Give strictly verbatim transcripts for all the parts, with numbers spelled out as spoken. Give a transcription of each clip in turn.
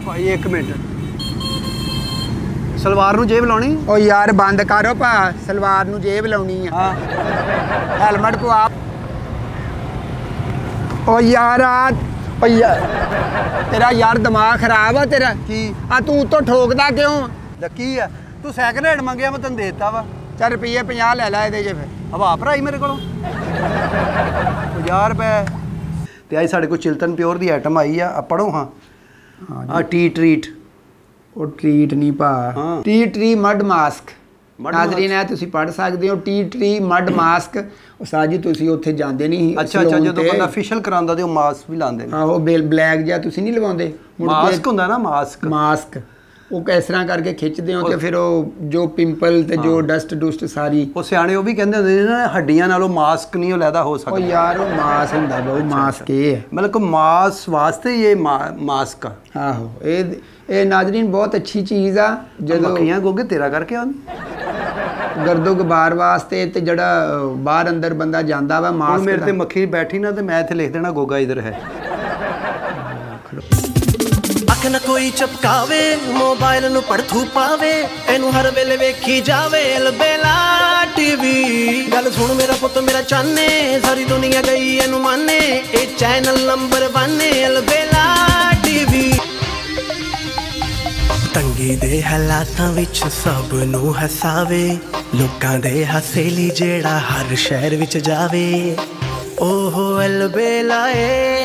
भाई एक मिनट सलवार नूं जेब लाउणी ओ यार बंद करो भा सलवार नूं जेब लाउणी है हाँ हेलमेट पवा ओ यार आ ओ यार तेरा यार दिमाग खराब है तेरा की आ तू उत्तों ठोकदा क्यों की है तू सैकल हैंड मंगया मैं तेन देता वा चल रुपये पचास ले ला ये फिर हवा भराई मेरे को पचास रुपए तो आज साढ़े को चिल्तन प्योर की आइटम आई आ पढ़ो हाँ हाँ टी ट्रीट ਉਹ ਟ੍ਰੀਟ ਨਹੀਂ ਭਾ ਟੀ ਟਰੀ ਮਡ ਮਾਸਕ ਨਾਜ਼ਰੀਨ ਹੈ ਤੁਸੀਂ ਪੜ੍ਹ ਸਕਦੇ ਹੋ ਟੀ ਟਰੀ ਮਡ ਮਾਸਕ ਉਸਤਾਦ ਜੀ ਤੁਸੀਂ ਉੱਥੇ ਜਾਂਦੇ ਨਹੀਂ ਅੱਛਾ ਅੱਛਾ ਜਦੋਂ ਬੰਦਾ ਫੇਸ਼ੀਅਲ ਕਰਾਉਂਦਾ ਤੇ ਉਹ ਮਾਸਕ ਵੀ ਲਾਉਂਦੇ ਨੇ ਆਹੋ ਬੇਲ ਬਲੈਕ ਜਿਹਾ ਤੁਸੀਂ ਨਹੀਂ ਲਗਾਉਂਦੇ ਮਾਸਕ ਹੁੰਦਾ ਨਾ ਮਾਸਕ ਮਾਸਕ ਉਹ ਕਿਸ ਤਰ੍ਹਾਂ ਕਰਕੇ ਖਿੱਚਦੇ ਹੋ ਤੇ ਫਿਰ ਉਹ ਜੋ ਪਿੰਪਲ ਤੇ ਜੋ ਡਸਟ ਡੁਸਟ ਸਾਰੀ ਉਹ ਸਿਆਣੇ ਉਹ ਵੀ ਕਹਿੰਦੇ ਹੁੰਦੇ ਨੇ ਨਾ ਹੱਡੀਆਂ ਨਾਲੋਂ ਮਾਸਕ ਨਹੀਂ ਉਹ ਲੈਦਾ ਹੋ ਸਕਦਾ ਉਹ ਯਾਰ ਉਹ ਮਾਸ ਹੁੰਦਾ ਬਹੁਤ ਮਾਸਕ ਇਹ ਹੈ ਮਤਲਬ ਕਿ ਮਾਸ ਵਾਸਤੇ ਇਹ ਮਾਸਕ ਆ ਆਹੋ ਇਹ ਇਹ ਨਾਜ਼ਰੀਨ ਬਹੁਤ ਅੱਛੀ ਚੀਜ਼ ਆ ਜਦੋਂ ਮੱਖੀਆਂ ਗੋਗੇ ਤੇਰਾ ਕਰਕੇ ਆਉਂ ਗਰਦੋ ਗਬਾਰ ਵਾਸਤੇ ਤੇ ਜਿਹੜਾ ਬਾਹਰ ਅੰਦਰ ਬੰਦਾ ਜਾਂਦਾ ਵਾ ਮਾਸਕ ਮੇਰੇ ਤੇ ਮੱਖੀ ਬੈਠੀ ਨਾ ਤੇ ਮੈਂ ਇੱਥੇ ਲਿਖ ਦੇਣਾ ਗੋਗਾ ਇਧਰ ਹੈ ਅੱਖ ਨਾ ਕੋਈ ਚਪਕਾਵੇ ਮੋਬਾਈਲ ਨੂੰ ਪੜਥੂ ਪਾਵੇ ਇਹਨੂੰ ਹਰ ਵੇਲੇ ਵੇਖੀ ਜਾਵੇ ਅਲਬੇਲਾ ਟੀਵੀ ਗੱਲ ਸੁਣ ਮੇਰਾ ਪੁੱਤ ਮੇਰਾ ਚਾਨੇ ਸਾਰੀ ਦੁਨੀਆ ਗਈ ਇਹਨੂੰ ਮੰਨੇ ਇਹ ਚੈਨਲ ਨੰਬਰ ਇੱਕ ਅਲਬੇਲਾ ਟੀਵੀ ਤੰਗੀ ਦੇ ਹਾਲਾਤਾਂ ਵਿੱਚ ਸਭ ਨੂੰ ਹਸਾਵੇ ਲੋਕਾਂ ਦੇ ਹਾਸੇ ਲਈ ਜਿਹੜਾ ਹਰ ਸ਼ਹਿਰ ਵਿੱਚ ਜਾਵੇ ਉਹ ਅਲਬੇਲਾ ਏ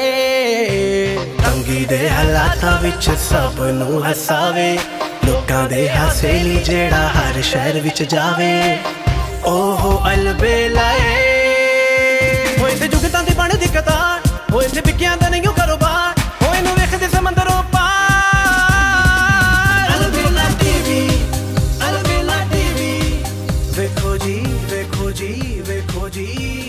ਤੰਗੀ ਦੇ ਹਾਲਾਤਾਂ ਵਿੱਚ ਸਭ ਨੂੰ ਹਸਾਵੇ ਲੋਕਾਂ ਦੇ ਹਾਸੇ ਲਈ ਜਿਹੜਾ ਹਰ ਸ਼ਹਿਰ ਵਿੱਚ ਜਾਵੇ ਉਹ ਅਲਬੇਲਾ ਏ ਹੋਏ ਤੇ ਜੁਗਤਾਂ ਦੀ ਬਣਦੀ ਕਤਾਰ ਹੋਏ ਤੇ ਵਿਕਿਆਂ ਦਾ ਨਹੀਂ ਕਾਰੋਬਾਰ ਹੋਏ ਨੂੰ ਵੇਖਦੇ ਸਮੁੰਦਰੋਂ ਪਾਰ ਅਲਬੇਲਾ ਟੀਵੀ ਅਲਬੇਲਾ ਟੀਵੀ ਵੇਖੋ ਜੀ ਵੇਖੋ ਜੀ ਵੇਖੋ ਜੀ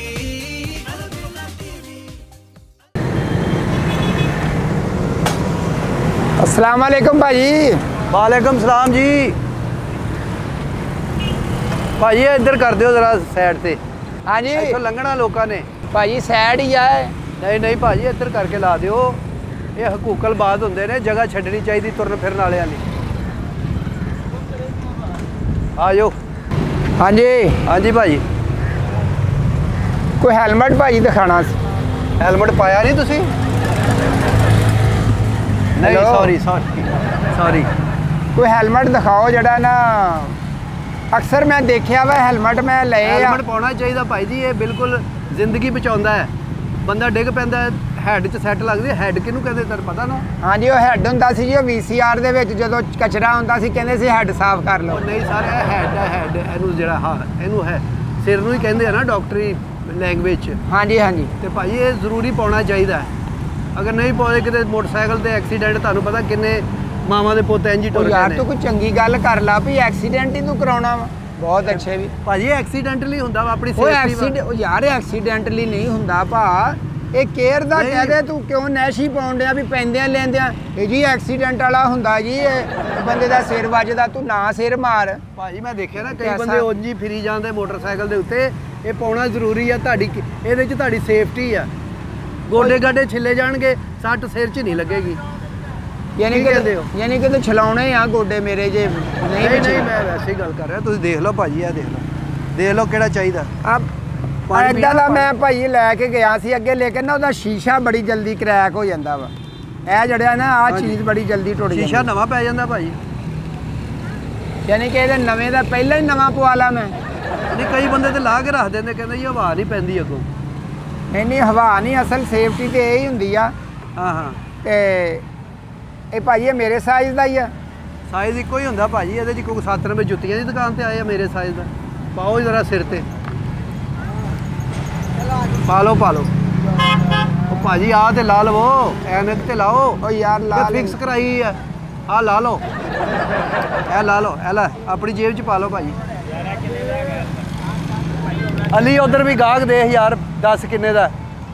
अस्सलाम वालेकुम भाजी वालेकुम सलाम जी भाजी इधर कर दियो जरा साइड से हाँ जी इथों लंघना लोगों ने भाजी साइड ही है नहीं नहीं भाजी इधर करके ला दियो ये हकूकल बात होंगे ने जगह छड्डनी चाहिए तुरन फिरन वालियां दी आ जाओ हाँ जी हाँ जी भाजी कोई हेलमेट भाजी दिखाना हेलमेट पाया नहीं तुसी नहीं सॉरी सॉरी सॉरी कोई हेलमेट दिखाओ जड़ा ना अक्सर मैं देखा वा हेलमेट मैं ले हेलमेट पाना चाहिए भाई जी ये बिल्कुल जिंदगी बचाता है बंदा डिग पैंदा हैड च सैट लगदी हैड किनू कहंदे तेरे पता ना हाँ जी वो हैड हुंदा सी जी वी सी आर दे विच जदों कचरा हुंदा सी कहंदे सी हैड साफ कर लो नहीं सर ये हैड है हैड इनू जिहड़ा हाँ इनू है सिर नू ही कहंदे आ ना डॉक्टरी लैंग्वेज च हाँ जी हाँ जी ते भाई ये जरूरी पाना चाहिए अगर नहीं पाए कि मोटरसाइकिल से एक्सीडेंट तुहानू पता किन्ने मावां दे पुत्त इंज ही टुर गए यार तू कोई चंगी गल कर ला भी एक्सीडेंट ही तू कराउणा वा बहुत अच्छे भी भाजी एक्सीडेंटली हुंदा वा अपनी सेफ्टी एक्सीडेंट यार एक्सीडेंटली नहीं हुंदा भा ये केयर दा कहदे तू क्यों नैशी पाउण डिया भी पैंदियां लैंदियां ये जी एक्सीडेंट वाला हुंदा जी बंदे दा सिर वजदा तू ना सिर मार भाजी मैं देखिया ना कई बंदे उंज ही फिरी जांदे मोटरसाइकिल दे उत्ते ये पाउणा जरूरी है तुहाडी इहदे च तुहाडी सेफ्टी है गोडे गाडे छिले जाएंगे सट सिर च नहीं लगेगी यानी कि यानी कि तो छलाने आ गोडे मेरे जे नहीं नहीं नहीं मैं वैसे ही गल कर रहा तुम देख लो भाजी आ देख लो देख लो केड़ा चाहिए अब इदा दा मैं भाई लैके गया सी अगे लेकिन ना उसदा शीशा बड़ी जल्दी क्रैक हो जाता वा ए जड़िया ना आ चीज़ बड़ी जल्दी टुट जाती शीशा नवा पै जाता भाजी यानी कि ये नवे दा पहला ही नवा पवा ला मैं नहीं कई बंदे तो ला के रख देंगे कहते जी हवा नहीं पैंदी अगों नहीं नहीं हवा नहीं असल सेफ्टी तो यही होंगी आ हाँ हाँ ते ये भाई ये मेरे साइज़ का ही है साइज़ इको ही होंदा भाजी ये कोई सत्त रुपए जुत्तियां की दुकान से आए मेरे साइज़ का पाओ जरा सिर ते पा लो पा लो भाजी आ ते ला लवो ऐनक ते लाओ ओ यार ला फिक्स कराई है आ ला लो ए ला लो ए ला अपनी जेब च पा लो भाजी अली उधर भी गाहक देख यार दस किन्ने दा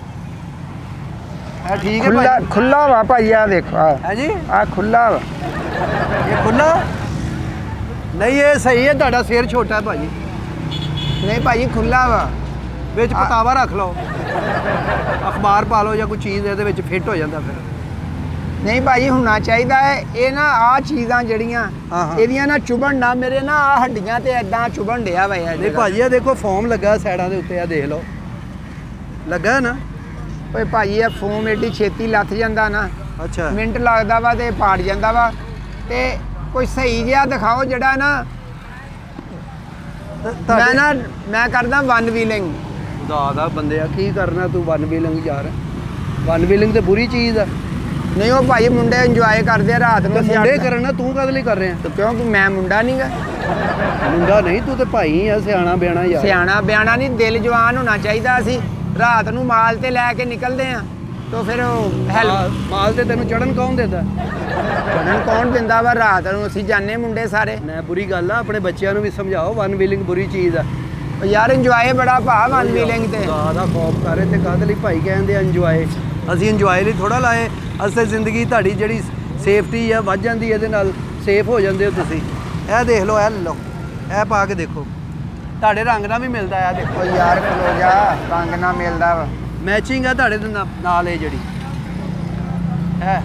है ठीक है खुला खुला वा भाई आ देखो है जी आ खुला वा ये खुला नहीं ये सही है ਤੁਹਾਡਾ सिर छोटा है भाजी नहीं भाजी खुला वा ਵਿੱਚ पतावा रख लो अखबार पा लो या कोई चीज़ ये फिट हो जाता फिर ਨਹੀਂ ਭਾਈ ਹੋਣਾ ਚਾਹੀਦਾ ਹੈ ਇਹ ਨਾ ਆ ਚੀਜ਼ਾਂ ਜਿਹੜੀਆਂ ਹਾਂ, ਹਾਂ। ਇਹਦੀਆਂ ਨਾ ਚੁਭਣ ਨਾ ਮੇਰੇ ਨਾ ਆ ਹੱਡੀਆਂ ਤੇ ਐਦਾਂ ਚੁਭਣ ਡਿਆ ਵਾ ਯਾਰ ਨਹੀਂ ਭਾਜੀ ਇਹ ਦੇਖੋ ਫੋਮ ਲੱਗਾ ਸਾਈਡਾਂ ਦੇ ਉੱਤੇ ਆ ਦੇਖ ਲਓ ਲੱਗਾ ਹੈ ਨਾ ਓਏ ਭਾਈ ਇਹ ਫੋਮ ਏਡੀ ਛੇਤੀ ਲੱਥ ਜਾਂਦਾ ਨਾ ਅੱਛਾ ਮਿੰਟ ਲੱਗਦਾ ਵਾ ਤੇ ਪਾੜ ਜਾਂਦਾ ਵਾ ਤੇ ਕੋਈ ਸਹੀ ਜਿਹਾ ਦਿਖਾਓ ਜਿਹੜਾ ਨਾ ਮੈਂ ਨਾ ਮੈਂ ਕਰਦਾ ਵਨ ਵੀਲਿੰਗ ਦਾਦਾ ਬੰਦਿਆ ਕੀ ਕਰਨਾ ਤੂੰ ਵਨ ਵੀਲਿੰਗ ਯਾਰ ਵਨ ਵੀਲਿੰਗ ਤੇ ਬੁਰੀ ਚੀਜ਼ ਆ ਨਹੀਂ ਉਹ ਭਾਈ ਮੁੰਡੇ ਇੰਜੋਏ ਕਰਦੇ ਆ ਰਾਤ ਤੇ ਨੂੰ ਮੁੰਡੇ ਕਰਨਾ ਤੂੰ ਕਦ ਲਈ ਕਰ ਰਿਹਾ ਤੇ ਕਿਉਂਕਿ ਮੈਂ ਮੁੰਡਾ ਨਹੀਂਗਾ ਮੁੰਡਾ ਨਹੀਂ ਤੂੰ ਤੇ ਭਾਈ ਆ ਸਿਆਣਾ ਬਿਆਣਾ ਯਾਰ ਸਿਆਣਾ ਬਿਆਣਾ ਨਹੀਂ ਦਿਲ ਜਵਾਨ ਹੋਣਾ ਚਾਹੀਦਾ ਅਸੀਂ ਰਾਤ ਨੂੰ ਮਾਲ ਤੇ ਲੈ ਕੇ ਨਿਕਲਦੇ ਆ ਤਾਂ ਫਿਰ ਉਹ ਹੈਲ ਮਾਲ- ਮਾਲ ਤੇ ਤੈਨੂੰ ਚੜਨ ਕੌਣ ਦਿੰਦਾ ਚੜਨ ਕੌਣ ਦਿੰਦਾ ਵਾ ਰਾਤ ਨੂੰ ਅਸੀਂ ਜਾਣੇ ਮੁੰਡੇ ਸਾਰੇ ਮੈਂ ਬੁਰੀ ਗੱਲ ਆ ਆਪਣੇ ਬੱਚਿਆਂ ਨੂੰ ਵੀ ਸਮਝਾਓ ਵਨ ਵੀਲਿੰਗ ਬੁਰੀ ਚੀਜ਼ ਆ ਉਹ ਯਾਰ ਇੰਜੋਏ ਬੜਾ ਭਾ ਵਨ ਵੀਲਿੰਗ ਤੇ ਦਾਦਾ ਖੌਫ ਕਰੇ ਤੇ ਕਾਹਦੇ ਲਈ ਭਾਈ ਕਹਿੰਦੇ ਆ ਇੰਜੋਏ ਅਸੀਂ ਇੰਜੋਏ ਲਈ ਥੋੜਾ ਲਾਏ ਅਸਲ ਜ਼ਿੰਦਗੀ ਤੁਹਾਡੀ ਜਿਹੜੀ ਸੇਫਟੀ ਆ ਵੱਧ ਜਾਂਦੀ ਇਹਦੇ ਨਾਲ ਸੇਫ ਹੋ ਜਾਂਦੇ ਹੋ ਤੁਸੀਂ ਇਹ ਦੇਖ ਲਓ ਇਹ ਲਓ ਇਹ ਪਾ ਕੇ ਦੇਖੋ ਤੁਹਾਡੇ ਰੰਗ ਨਾਲ ਵੀ ਮਿਲਦਾ ਆ ਦੇਖੋ ਉਹ ਯਾਰ ਖਲੋ ਜਾ ਰੰਗ ਨਾ ਮਿਲਦਾ ਵਾ ਮੈਚਿੰਗ ਆ ਤੁਹਾਡੇ ਦੇ ਨਾ- ਨਾਲ ਇਹ ਜਿਹੜੀ ਇਹ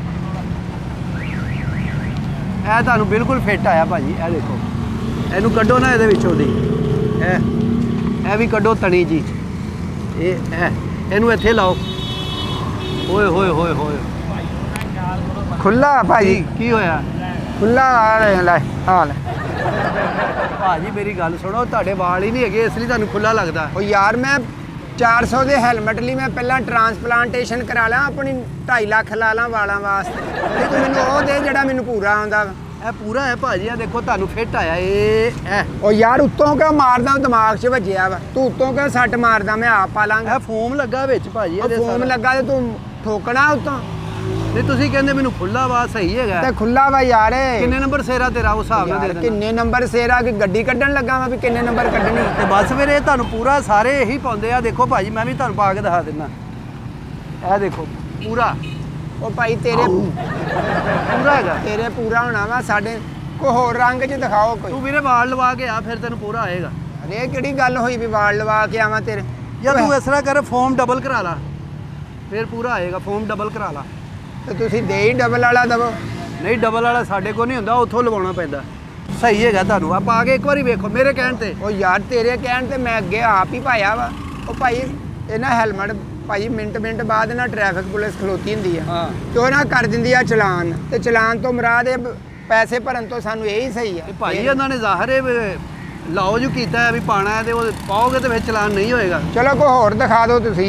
ਇਹ ਤੁਹਾਨੂੰ ਬਿਲਕੁਲ ਫਿੱਟ ਆਇਆ ਭਾਜੀ ਇਹ ਦੇਖੋ ਇਹਨੂੰ ਕੱਢੋ ਨਾ ਇਹਦੇ ਵਿੱਚੋਂ ਦੀ ਇਹ ਇਹ ਵੀ ਕੱਢੋ ਤਣੀ ਜੀ ਇਹ ਇਹ ਇਹਨੂੰ ਇੱਥੇ ਲਾਓ ਓਏ ਹੋਏ ਹੋਏ ਹੋਏ ਖੁੱਲਾ ਭਾਈ ਕੀ ਕੀ ਹੋਇਆ ਖੁੱਲਾ ਆ ਲੈ ਲੈ ਆ ਲੈ ਭਾਜੀ ਮੇਰੀ ਗੱਲ ਸੁਣੋ ਤੁਹਾਡੇ ਵਾਲ ਹੀ ਨਹੀਂ ਹੈਗੇ ਇਸ ਲਈ ਤੁਹਾਨੂੰ ਖੁੱਲਾ ਲੱਗਦਾ ਉਹ ਯਾਰ ਮੈਂ ਚਾਰ ਸੌ ਦੇ ਹੈਲਮਟ ਲਈ ਮੈਂ ਪਹਿਲਾਂ ਟਰਾਂਸਪਲਾਂਟੇਸ਼ਨ ਕਰਾ ਲਾਂ ਆਪਣੀ ਢਾਈ ਲੱਖ ਲਾ ਲਾਂ ਵਾਲਾਂ ਵਾਸਤੇ ਤੇ ਤੂੰ ਮੈਨੂੰ ਉਹ ਦੇ ਜਿਹੜਾ ਮੈਨੂੰ ਪੂਰਾ ਆਉਂਦਾ ਵਾ ਇਹ ਪੂਰਾ ਹੈ ਭਾਜੀ ਆ ਦੇਖੋ ਤੁਹਾਨੂੰ ਫਿੱਟ ਆਇਆ ਇਹ ਇਹ ਉਹ ਯਾਰ ਉੱਤੋਂ ਕਿਉਂ ਮਾਰਦਾ ਦਿਮਾਗ 'ਚ ਵੱਜਿਆ ਵਾ ਤੂੰ ਉੱਤੋਂ ਕਿਉਂ ਸੱਟ ਮਾਰਦਾ ਮੈਂ ਆਪ ਪਾ ਲਾਂਗਾ ਇਹ ਫੋਮ ਲੱਗਾ ਵਿੱਚ ਭਾਜੀ ਉਹ ਇਹਦੇ ਫੋਮ ਸਾਰਾ। ਲੱਗਾ ਤੇ ਤੂੰ ਠੋਕਣਾ ਉੱਤੋਂ ਨਹੀਂ ਤੁਸੀਂ ਕਹਿੰਦੇ ਮੈਨੂੰ ਖੁੱਲਾ ਵਾ ਸਹੀ ਹੈਗਾ ਤੇ ਖੁੱਲਾ ਵਾ ਯਾਰ ਕਿੰਨੇ ਨੰਬਰ ਸੇਰਾ ਤੇਰਾ ਉਸ ਹਿਸਾਬ ਨਾਲ ਦੇ ਯਾਰ ਦੇਣਾ ਕਿੰਨੇ ਨੰਬਰ ਸੇਰਾ ਕਿ ਗੱਡੀ ਕੱਢਣ ਲੱਗਾ ਵਾ ਵੀ ਕਿੰਨੇ ਨੰਬਰ ਕੱਢਣੀ ਤੇ ਬਸ ਫਿਰ ਇਹ ਤੁਹਾਨੂੰ ਪੂਰਾ ਸਾਰੇ ਇਹੀ ਪਾਉਂਦੇ ਆ ਦੇਖੋ ਭਾਜੀ ਮੈਂ ਵੀ ਤੁਹਾਨੂੰ ਪਾ ਕੇ ਦਿਖਾ ਦਿੰਦਾ ਇਹ ਦੇਖੋ ਪੂਰਾ ਉਹ ਭਾਈ ਤੇਰੇ ਪੂਰਾ ਹੈਗਾ ਤੇਰੇ ਪੂਰਾ ਹੋਣਾ ਵਾ ਸਾਡੇ ਕੋਈ ਹੋਰ ਰੰਗ 'ਚ ਦਿਖਾਓ ਕੋਈ ਤੂੰ ਵੀਰੇ ਵਾਲ ਲਵਾ ਕੇ ਆ ਫਿਰ ਤੈਨੂੰ ਪੂਰਾ ਆਏਗਾ ਅਰੇ ਇਹ ਕਿਹੜੀ ਗੱਲ ਹੋਈ ਵੀ ਵਾਲ ਲਵਾ ਕੇ ਆਵਾਂ ਤੇਰੇ ਜਾਂ ਤੂੰ ਇਸ ਤਰ੍ਹਾਂ ਕਰ ਫੋਮ ਡਬਲ ਕਰਾ ਲਾ ਫਿਰ ਪੂਰਾ ਆਏਗਾ ਫੋਮ ਡਬਲ ਕਰਾ ਲਾ ਤੇ ਤੁਸੀਂ ਦੇ ਹੀ ਡਬਲ ਵਾਲਾ ਦਵੋ ਨਹੀਂ ਡਬਲ ਵਾਲਾ ਸਾਡੇ ਕੋਲ ਨਹੀਂ ਹੁੰਦਾ ਉੱਥੋਂ ਲਵਾਉਣਾ ਪੈਂਦਾ ਸਹੀ ਹੈਗਾ ਤੁਹਾਨੂੰ ਆ ਪਾ ਕੇ ਇੱਕ ਵਾਰੀ ਵੇਖੋ ਮੇਰੇ ਕਹਿਣ ਤੇ ਉਹ ਯਾਰ ਤੇਰੇ ਕਹਿਣ ਤੇ ਮੈਂ ਅੱਗੇ ਆਪ ਹੀ ਪਾਇਆ ਵਾ ਉਹ ਭਾਈ ਇਹ ਨਾ ਹੈਲਮਟ ਭਾਈ ਮਿੰਟ ਮਿੰਟ ਬਾਅਦ ਨਾ ਟ੍ਰੈਫਿਕ ਪੁਲਿਸ ਖਲੋਤੀ ਹੁੰਦੀ ਆ ਹਾਂ ਤੇ ਉਹ ਨਾ ਕਰ ਦਿੰਦੀ ਆ ਚਲਾਨ ਤੇ ਚਲਾਨ ਤੋਂ ਮੁਰਾਦ ਇਹ ਪੈਸੇ ਭਰਨ ਤੋਂ ਸਾਨੂੰ ਇਹੀ ਸਹੀ ਆ ਇਹ ਭਾਈ ਇਹਨਾਂ ਨੇ ਜ਼ਾਹਰ ਹੈ ਵੀ ਲਾਓ ਜੋ ਕੀਤਾ ਹੈ ਵੀ ਪਾਣਾ ਹੈ ਤੇ ਉਹ ਪਾਓਗੇ ਤੇ ਫਿਰ ਚਲਾਨ ਨਹੀਂ ਹੋਏਗਾ ਚਲੋ ਕੋਈ ਹੋਰ ਦਿਖਾ ਦਿਓ ਤੁਸੀਂ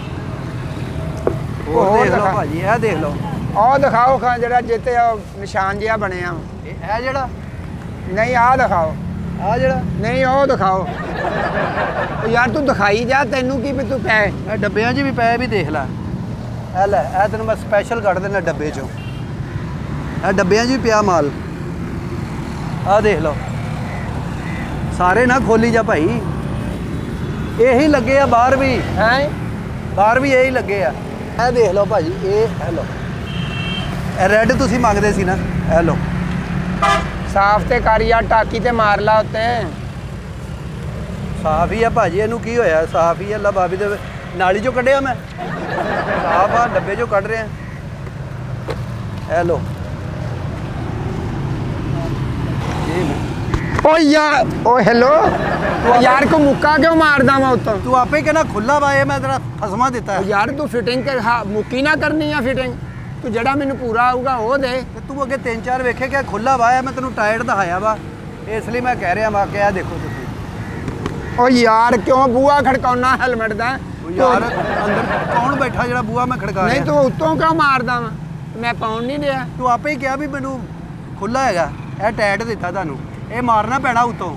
ਹੋਰ ਹੋਰ ਦੇਖ ਲਓ ਦਿਖਾ। ਭਾਜੀ ਇਹ ਦੇਖ ਲਓ ਉਹ ਦਿਖਾਓ ਖਾਂ ਜਿਹੜਾ ਜਿੱਤੇ ਉਹ ਨਿਸ਼ਾਨ ਜਿਹਾ ਬਣਿਆ ਵਾ। ਇਹ ਇਹ ਜਿਹੜਾ ਨਹੀਂ ਆਹ ਦਿਖਾਓ ਆ ਜਿਹੜਾ ਨਹੀਂ ਉਹ ਦਿਖਾਓ ਉਹ ਯਾਰ ਤੂੰ ਦਿਖਾਈ ਜਾ ਤੈਨੂੰ ਕੀ ਵੀ ਤੂੰ ਪੈ ਇਹ ਡੱਬਿਆਂ 'ਚ ਵੀ ਪਏ ਵੀ ਦੇਖ ਲੈ ਇਹ ਲੈ ਇਹ ਤੈਨੂੰ ਮੈਂ ਸਪੈਸ਼ਲ ਕੱਢ ਦੇਣਾ ਡੱਬੇ 'ਚੋਂ ਇਹ ਡੱਬਿਆਂ 'ਚ ਵੀ ਪਿਆ ਮਾਲ ਆਹ ਦੇਖ ਲਓ ਸਾਰੇ ਨਾ ਖੋਲੀ ਜਾ ਭਾਈ ਇਹੀ ਲੱਗੇ ਆ ਬਾਹਰ ਵੀ ਹੈ ਬਾਹਰ ਵੀ ਇਹੀ ਲੱਗੇ ਆ ਇਹ ਦੇਖ ਲਓ ਭਾਜੀ ਇਹ ਇਹ ਲਓ ਇਹ ਰੈੱਡ ਤੁਸੀਂ ਮੰਗਦੇ ਸੀ ਨਾ ਇਹ ਲਓ ਸਾਫ਼ ਤੇ ਕਰ ਯਾਰ ਟਾਕੀ ਤੇ ਮਾਰ ਲਾ ਉੱਤੇ ਸਾਫ ਹੀ ਆ ਭਾਜੀ ਇਹਨੂੰ ਕੀ ਹੋਇਆ ਸਾਫ ਹੀ ਆ ਅੱਲਾ ਬਾਬੀ ਦੇ ਨਾਲੀ 'ਚੋਂ ਕੱਢਿਆ ਮੈਂ ਸਾਫ ਆ ਡੱਬੇ 'ਚੋਂ ਕੱਢ ਰਿਹਾ ਇਹ ਲਓ ਓ ਯਾਰ ਓ ਹੈਲੋ ਯਾਰ ਕੋ ਮੁੱਕਾ ਕਿਉਂ ਮਾਰਦਾ ਵਾ ਉੱਤੋਂ ਤੂੰ ਆਪੇ ਕਹਿੰਦਾ ਖੁੱਲਾ ਵਾ ਇਹ ਮੈਂ ਤੇਰਾ ਫਸਮਾ ਦਿੱਤਾ ਓ ਯਾਰ ਤੂੰ ਫਿਟਿੰਗ ਕਰ ਹਾਂ ਮੁੱਕੀ ਨਾ ਕਰਨੀ ਆ ਫਿਟਿੰਗ ਤੂੰ ਜਿਹੜਾ ਮੈਨੂੰ ਪੂਰਾ ਆਊਗਾ ਉਹ ਦੇ ਤੇ ਤੂੰ ਅੱਗੇ ਤਿੰਨ ਚਾਰ ਵੇਖੇ ਕਿ ਖੁੱਲਾ ਵਾ ਇਹ ਮੈਂ ਤੈਨੂੰ ਟਾਇਰ ਦਿਖਾਇਆ ਵਾ ਇਸ ਲਈ ਮੈਂ ਕਹਿ ਰਿਹਾ ਵਾ ਕਿ ਆ ਦੇਖੋ ਤੁਸੀਂ ਓ ਯਾਰ ਕਿਉਂ ਬੂਆ ਖੜਕਾਉਣਾ ਹੈਲਮਟ ਦਾ ਉਹ ਯਾਰ ਅੰਦਰ ਕੌਣ ਬੈਠਾ ਜਿਹੜਾ ਬੂਹਾ ਮੈਂ ਖੜਕਾ ਨਹੀਂ ਰਿਹਾ ਤੂੰ ਉੱਤੋਂ ਕਿਉਂ ਮਾਰਦਾ ਵਾ ਮੈਂ ਪਾਉਣ ਨਹੀਂ ਦਿਆ ਤੂੰ ਆਪੇ ਹੀ ਕਿਹਾ ਵੀ ਮੈਨੂੰ ਖੁੱਲਾ ਹੈਗਾ ਇਹ ਟਾਇਰ ਦਿੱਤਾ ਤੁਹਾਨੂੰ ਇਹ ਮਾਰਨਾ ਪੈਣਾ ਉਤੋਂ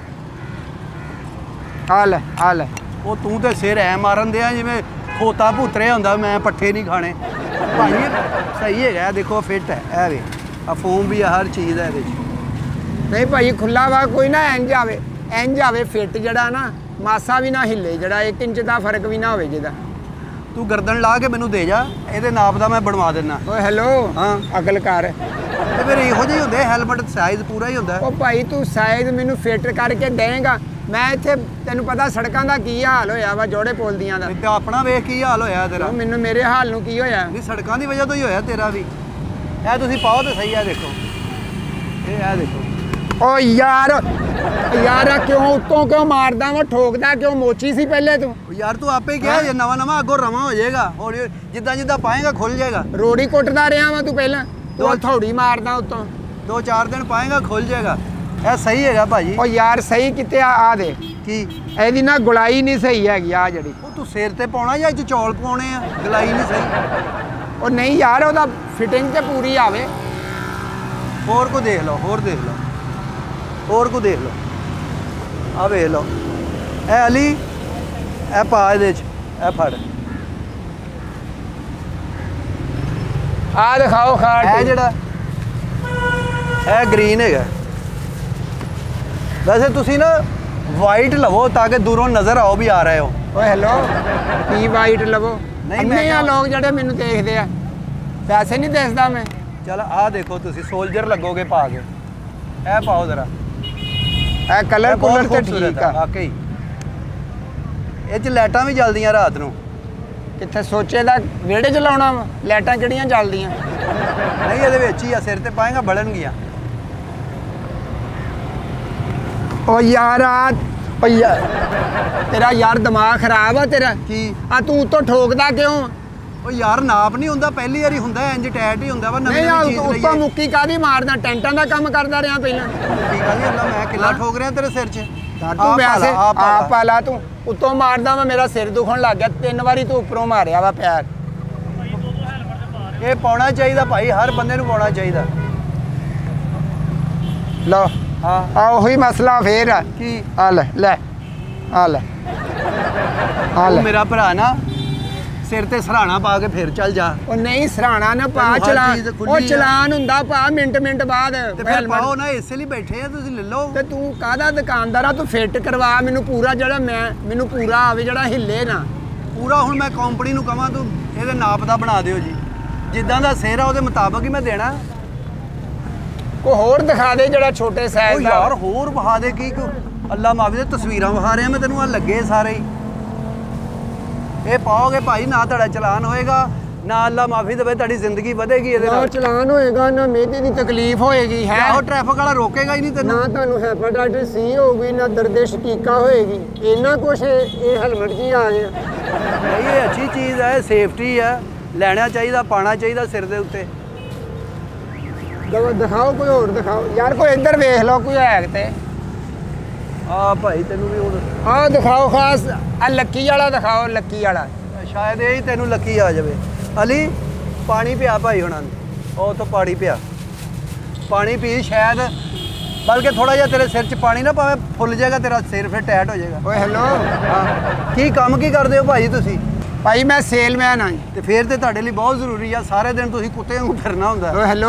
ਆ ਲੈ ਆ ਲੈ ਉਹ ਤੂੰ ਤੇ ਸਿਰ ਐ ਮਾਰਨ ਦਿਆ ਜਿਵੇਂ ਖੋਤਾ ਭੂਤਰੇ ਹੁੰਦਾ ਮੈਂ ਪੱਠੇ ਨਹੀਂ ਖਾਣੇ ਭਾਈ ਸਹੀ ਹੈਗਾ ਦੇਖੋ ਫਿੱਟ ਹੈ ਇਹ ਵੇ ਆ ਫੋਮ ਵੀ ਆ ਹਰ ਚੀਜ਼ ਹੈ ਇਹਦੇ 'ਚ ਨਹੀਂ ਭਾਈ ਖੁੱਲਾ ਵਾ ਕੋਈ ਨਾ ਇੰਜ ਆਵੇ ਇੰਜ ਆਵੇ ਫਿੱਟ ਜਿਹੜਾ ਨਾ ਮਾਸਾ ਵੀ ਨਾ ਹਿੱਲੇ ਜਿਹੜਾ ਇੱਕ ਇੰਚ ਦਾ ਫਰਕ ਵੀ ਨਾ ਹੋਵੇ ਜਿਹਦਾ ਤੂੰ ਗਰਦਨ ਲਾ ਕੇ ਮੈਨੂੰ ਦੇ ਜਾ ਇਹਦੇ ਨਾਪ ਦਾ ਮੈਂ ਬਣਵਾ ਦਿੰਦਾ ਓਏ ਹੈਲੋ ਹਾਂ ਅਕਲ ਕਰ ਤੇ ਫਿਰ ਇਹੋ ਜਿਹੇ ਹੁੰਦੇ ਹੈਲਮਟ ਸਾਈਜ਼ ਪੂਰਾ ਹੀ ਹੁੰਦਾ ਉਹ ਭਾਈ ਤੂੰ ਸਾਈਜ਼ ਮੈਨੂੰ ਫਿੱਟ ਕਰਕੇ ਦੇਂਗਾ ਮੈਂ ਇੱਥੇ ਤੈਨੂੰ ਪਤਾ ਸੜਕਾਂ ਦਾ ਕੀ ਹਾਲ ਹੋਇਆ ਵਾ ਜੋੜੇ ਪੁਲ ਦੀਆਂ ਦਾ ਤੇ ਆਪਣਾ ਵੇਖ ਕੀ ਹਾਲ ਹੋਇਆ ਤੇਰਾ। ਉਹ ਮੈਨੂੰ ਮੇਰੇ ਹਾਲ ਨੂੰ ਕੀ ਹੋਇਆ? ਨਹੀਂ ਸੜਕਾਂ ਦੀ ਵਜ੍ਹਾ ਤੋਂ ਹੀ ਹੋਇਆ ਤੇਰਾ ਵੀ। ਇਹ ਤੁਸੀਂ ਪਾਓ ਤੇ ਸਹੀ ਆ, ਦੇਖੋ ਇਹ ਆ ਦੇਖੋ। ਓ ਯਾਰ ਯਾਰ ਆ ਕਿਉਂ ਉੱਤੋਂ ਕਿਉਂ ਮਾਰਦਾ ਵਾ? ਠੋਕਦਾ ਕਿਉਂ? ਮੋਚੀ ਸੀ ਪਹਿਲੇ ਤੂੰ। ਯਾਰ ਤੂੰ ਆਪੇ ਕਿਹਾ ਜੇ ਨਵਾਂ ਨਵਾਂ ਅੱਗੋਂ ਰਵਾਂ ਹੋ ਜਾਏਗਾ, ਹੌਲੀ ਜਿੱਦਾਂ ਜਿੱਦਾਂ ਪਾਏਗਾ ਖੁੱਲ ਜਾਏਗਾ। ਰੋੜੀ ਕੁੱਟਦਾ ਰਿਹਾ ਵਾ ਤੂੰ ਪਹਿਲਾਂ, ਤੂੰ ਹਥੌੜੀ ਮਾਰਦਾ ਉੱਤੋਂ। ਦੋ ਚਾਰ ਦਿਨ ਪਾਏਗਾ ਖੁੱਲ ਜਾਏਗਾ। ਇਹ ਸਹੀ ਹੈਗਾ ਭਾਜੀ। ਓ ਯਾਰ ਸਹੀ ਕਿਤੇ ਆ ਆ ਦੇ ਕੀ ਇਹਦੀ ਨਾ ਗੁਲਾਈ ਨਹੀਂ ਸਹੀ ਹੈਗੀ ਆ ਜਿਹੜੀ। ਉਹ ਤੂੰ ਸਿਰ ਤੇ ਪਾਉਣਾ ਜਾਂ ਇਹ 'ਚ ਚੌਲ ਪਾਉਣੇ ਆ? ਗਲਾਈ ਨਹੀਂ ਸਹੀ। ਉਹ ਨਹੀਂ ਯਾਰ ਉਹਦਾ ਫਿਟਿੰਗ ਤੇ ਪੂਰੀ ਆਵੇ। ਹੋਰ ਕੋ ਦੇਖ ਲਓ, ਹੋਰ ਦੇਖ ਲਓ, ਹੋਰ ਕੋ ਦੇਖ ਲਓ। ਆ ਵੇਖ ਲਓ ਇਹ ਅਲੀ, ਇਹ ਪਾ ਇਹਦੇ 'ਚ, ਇਹ ਫੜ। ਆ ਦਿਖਾਓ ਖਾੜ ਇਹ ਜਿਹੜਾ ਇਹ ਗ੍ਰੀਨ ਹੈਗਾ। ਵੈਸੇ ਤੁਸੀਂ ਨਾ ਵਾਈਟ ਲਵੋ ਤਾਂ ਕਿ ਦੂਰੋਂ ਨਜ਼ਰ ਆਓ ਵੀ ਆ ਰਹੇ ਹੋ। ਓਏ ਹੈਲੋ ਕੀ ਵਾਈਟ ਲਵੋ? ਨਹੀਂ, ਨਹੀਂ ਮੈਂ ਆ ਲੋਕ ਜਿਹੜੇ ਮੈਨੂੰ ਦੇਖਦੇ ਆ, ਪੈਸੇ ਨਹੀਂ ਦੇਖਦਾ ਮੈਂ। ਚਲ ਆਹ ਦੇਖੋ ਤੁਸੀਂ ਸੋਲਜਰ ਲੱਗੋਗੇ ਪਾ ਕੇ। ਇਹ ਪਾਓ ਜ਼ਰਾ, ਇਹ ਕਲਰ ਕੂਲਰ ਤੇ ਠੀਕ ਆ। ਵਾਕਈ ਇਹ 'ਚ ਲਾਈਟਾਂ ਵੀ ਜਲਦੀਆਂ ਰਾਤ ਨੂੰ। ਕਿੱਥੇ ਸੋਚੇ ਦਾ ਵਿਹੜੇ ਚ ਲਾਉਣਾ ਵਾ? ਲਾਈਟਾਂ ਕਿਹੜੀਆਂ ਚੱਲਦੀਆਂ? ਨਹੀਂ ਇਹਦੇ ਵਿੱਚ ਹੀ ਆ, ਸਿਰ ਤੇ ਪਾਏਗਾ ਬਲਣਗੀਆਂ। ਓ ਯਾਰ ਆ ਓ ਯਾਰ ਤੇਰਾ ਯਾਰ ਦਿਮਾਗ ਖਰਾਬ ਆ ਤੇਰਾ। ਕੀ ਆ ਤੂੰ ਉੱਤੋਂ ਠੋਕਦਾ ਕਿਉਂ? ਉਹ ਯਾਰ ਨਾਪ ਨਹੀਂ ਹੁੰਦਾ, ਪਹਿਲੀ ਵਾਰੀ ਹੁੰਦਾ ਇੰਜ ਟੈਟ ਹੀ ਹੁੰਦਾ ਵਾ। ਨਵੀਂ ਨਹੀਂ ਆ ਨਵੀਂ ਚੀਜ਼ ਉੱਤੋਂ ਲਈਏ। ਮੁੱਕੀ ਕਾਦੀ ਮਾਰਦਾ? ਟੈਂਟਾਂ ਦਾ ਕੰਮ ਕਰਦਾ ਰਿਹਾ ਪਹਿਲਾਂ। ਕੀ ਗੱਲ ਅੱਲਾ ਮੈਂ ਕਿੱਲਾ ਠੋਕ ਰਿਹਾ ਤੇਰੇ ਸਿਰ 'ਚ। ਯਾਰ ਤੂੰ ਵੈਸੇ ਆ ਪਾਲਾ, ਤੂੰ ਉੱਤੋਂ ਮਾਰਦਾ ਵਾ, ਮੇਰਾ ਸਿਰ ਦੁਖਣ ਲੱਗ ਗਿਆ। ਤਿੰਨ ਵਾਰੀ ਤੂੰ ਉੱਪਰੋਂ ਮਾਰਿਆ ਵਾ ਪੈਰ। ਇਹ ਪਾਉਣਾ ਚਾਹੀਦਾ ਭਾਈ, ਹਰ ਬੰਦੇ ਨੂੰ ਪਾਉਣਾ ਚਾਹੀਦਾ। ਲਓ ਹਾਂ ਆ ਉਹੀ ਮਸਲਾ ਫੇਰ ਆ। ਕੀ ਆ ਲੈ ਲੈ ਆ ਲੈ ਆ ਉਹ ਲੈ। ਮੇਰਾ ਭਰਾ ਨਾ ਸਿਰ ਤੇ ਸਰਾਣਾ ਪਾ ਕੇ ਫਿਰ ਚੱਲ ਜਾ। ਉਹ ਨਹੀਂ ਸਰਾਣਾ ਨਾ ਪਾ, ਤੈਨੂੰ ਹਰ ਚਲਾਨ ਚੀਜ਼ ਖੁੱਲੀ ਉਹ ਆ। ਚਲਾਨ ਹੁੰਦਾ ਪਾ ਮਿੰਟ ਮਿੰਟ ਬਾਅਦ। ਤੇ ਫਿਰ ਪਾਓ ਨਾ, ਇਸੇ ਲਈ ਬੈਠੇ ਆ, ਤੁਸੀਂ ਲੈ ਲਓ। ਤੇ ਤੂੰ ਕਾਹਦਾ ਦੁਕਾਨਦਾਰ ਆ? ਤੂੰ ਫਿੱਟ ਕਰਵਾ ਮੈਨੂੰ ਪੂਰਾ, ਜਿਹੜਾ ਮੈਂ ਮੈਨੂੰ ਪੂਰਾ ਆਵੇ, ਜਿਹੜਾ ਹਿੱਲੇ ਨਾ। ਪੂਰਾ ਹੁਣ ਮੈਂ ਕੰਪਨੀ ਨੂੰ ਕਹਾਂ ਤੂੰ ਇਹਦੇ ਨਾਪ ਦਾ ਬਣਾ ਦਿਓ ਜੀ, ਜਿੱਦਾਂ ਦਾ ਸਿਰ ਆ ਉਹਦੇ ਮੁਤਾਬਕ ਹੀ ਮੈਂ ਦੇਣਾ। ਕੋ ਹੋਰ ਦਿਖਾ ਦੇ ਜਿਹੜਾ ਛੋਟੇ ਉਹ ਸਾਈਜ਼ ਦਾ। ਯਾਰ ਹੋਰ ਵਹਾ ਦੇ ਕੀ ਕੋ ਅੱਲਾ ਮਾਫੀ ਦੇ ਤਸਵੀਰਾਂ ਵਿਖਾ ਰਿਹਾ ਮੈਂ ਤੈਨੂੰ। ਆ ਲੱਗੇ ਸਾਰੇ ਹੀ ਇਹ ਪਾਓਗੇ ਭਾਈ, ਨਾ ਤੁਹਾਡਾ ਚਲਾਨ ਹੋਏਗਾ, ਨਾ ਅੱਲਾ ਮਾਫੀ ਦੇਵੇ ਤੁਹਾਡੀ ਜ਼ਿੰਦਗੀ ਵਧੇਗੀ ਇਹਦੇ ਨਾ ਨਾਲ। ਚਲਾਨ ਹੋਏਗਾ, ਨਾ ਮਿਹਦੇ ਦੀ ਤਕਲੀਫ ਹੋਏਗੀ ਹੈ। ਆਹੋ ਟ੍ਰੈਫਿਕ ਵਾਲਾ ਰੋਕੇਗਾ ਹੀ ਨਹੀਂ ਤੈਨੂੰ। ਨਾ ਤੁਹਾਨੂੰ ਹੈਪੇਟਾਈਟਸ ਸੀ ਹੋਊਗੀ, ਨਾ ਦਰਦੇ ਸ਼ਕੀਕਾ ਹੋਏਗੀ। ਇੰਨਾ ਕੁਛ ਇਹ ਹੈਲਮਟ ਜੀ ਆ ਗਿਆ। ਨਹੀਂ ਇਹ ਅੱਛੀ ਚੀਜ਼ ਹੈ, ਸੇਫਟੀ ਹੈ, ਲੈਣਾ ਚਾਹੀਦਾ, ਪਾਣਾ ਚਾਹੀਦਾ ਸਿਰ ਦੇ ਉੱਤੇ। ਦਵਾ ਦਿਖਾਓ, ਕੋਈ ਹੋਰ ਦਿਖਾਓ ਯਾਰ, ਕੋਈ ਇੱਧਰ ਵੇਖ ਲਓ ਕੋਈ ਹੈ ਤੇ। ਆ ਭਾਈ ਤੈਨੂੰ ਵੀ ਉਹ ਆਹ ਦਿਖਾਓ ਖਾਸ, ਆ ਲੱਕੀ ਵਾਲਾ ਦਿਖਾਓ, ਲੱਕੀ ਵਾਲਾ। ਸ਼ਾਇਦ ਇਹ ਹੀ ਤੈਨੂੰ ਲੱਕੀ ਆ ਜਾਵੇ। ਅਲੀ ਪਾਣੀ ਪਿਆ ਭਾਈ ਹੁਣਾਂ ਨੂੰ, ਉਹ ਤੋਂ ਪਾਣੀ ਪਿਆ, ਪਾਣੀ ਪੀ। ਸ਼ਾਇਦ ਬਲਕਿ ਥੋੜਾ ਜਿਹਾ ਤੇਰੇ ਸਿਰ 'ਚ ਪਾਣੀ ਨਾ ਪਾਵੇ, ਫੁੱਲ ਜਾਏਗਾ ਤੇਰਾ ਸਿਰ, ਫਿਰ ਟੈਟ ਹੋ ਜਾਏਗਾ। ਓਏ ਹੈਲੋ ਹਾਂ ਕੀ ਕੰਮ ਕੀ ਕਰਦੇ ਹੋ ਭਾਈ ਤੁਸੀਂ? ਭਾਈ ਮੈਂ ਸੇਲਮੈਨ ਹਾਂ। ਤੇ ਫਿਰ ਤੇ ਤੁਹਾਡੇ ਲਈ ਬਹੁਤ ਜ਼ਰੂਰੀ ਆ, ਸਾਰੇ ਦਿਨ ਤੁਸੀਂ ਕੁੱਤੇ ਵਾਂਗੂ ਫਿਰਨਾ ਹੁੰਦਾ। ਓਏ ਹੈਲੋ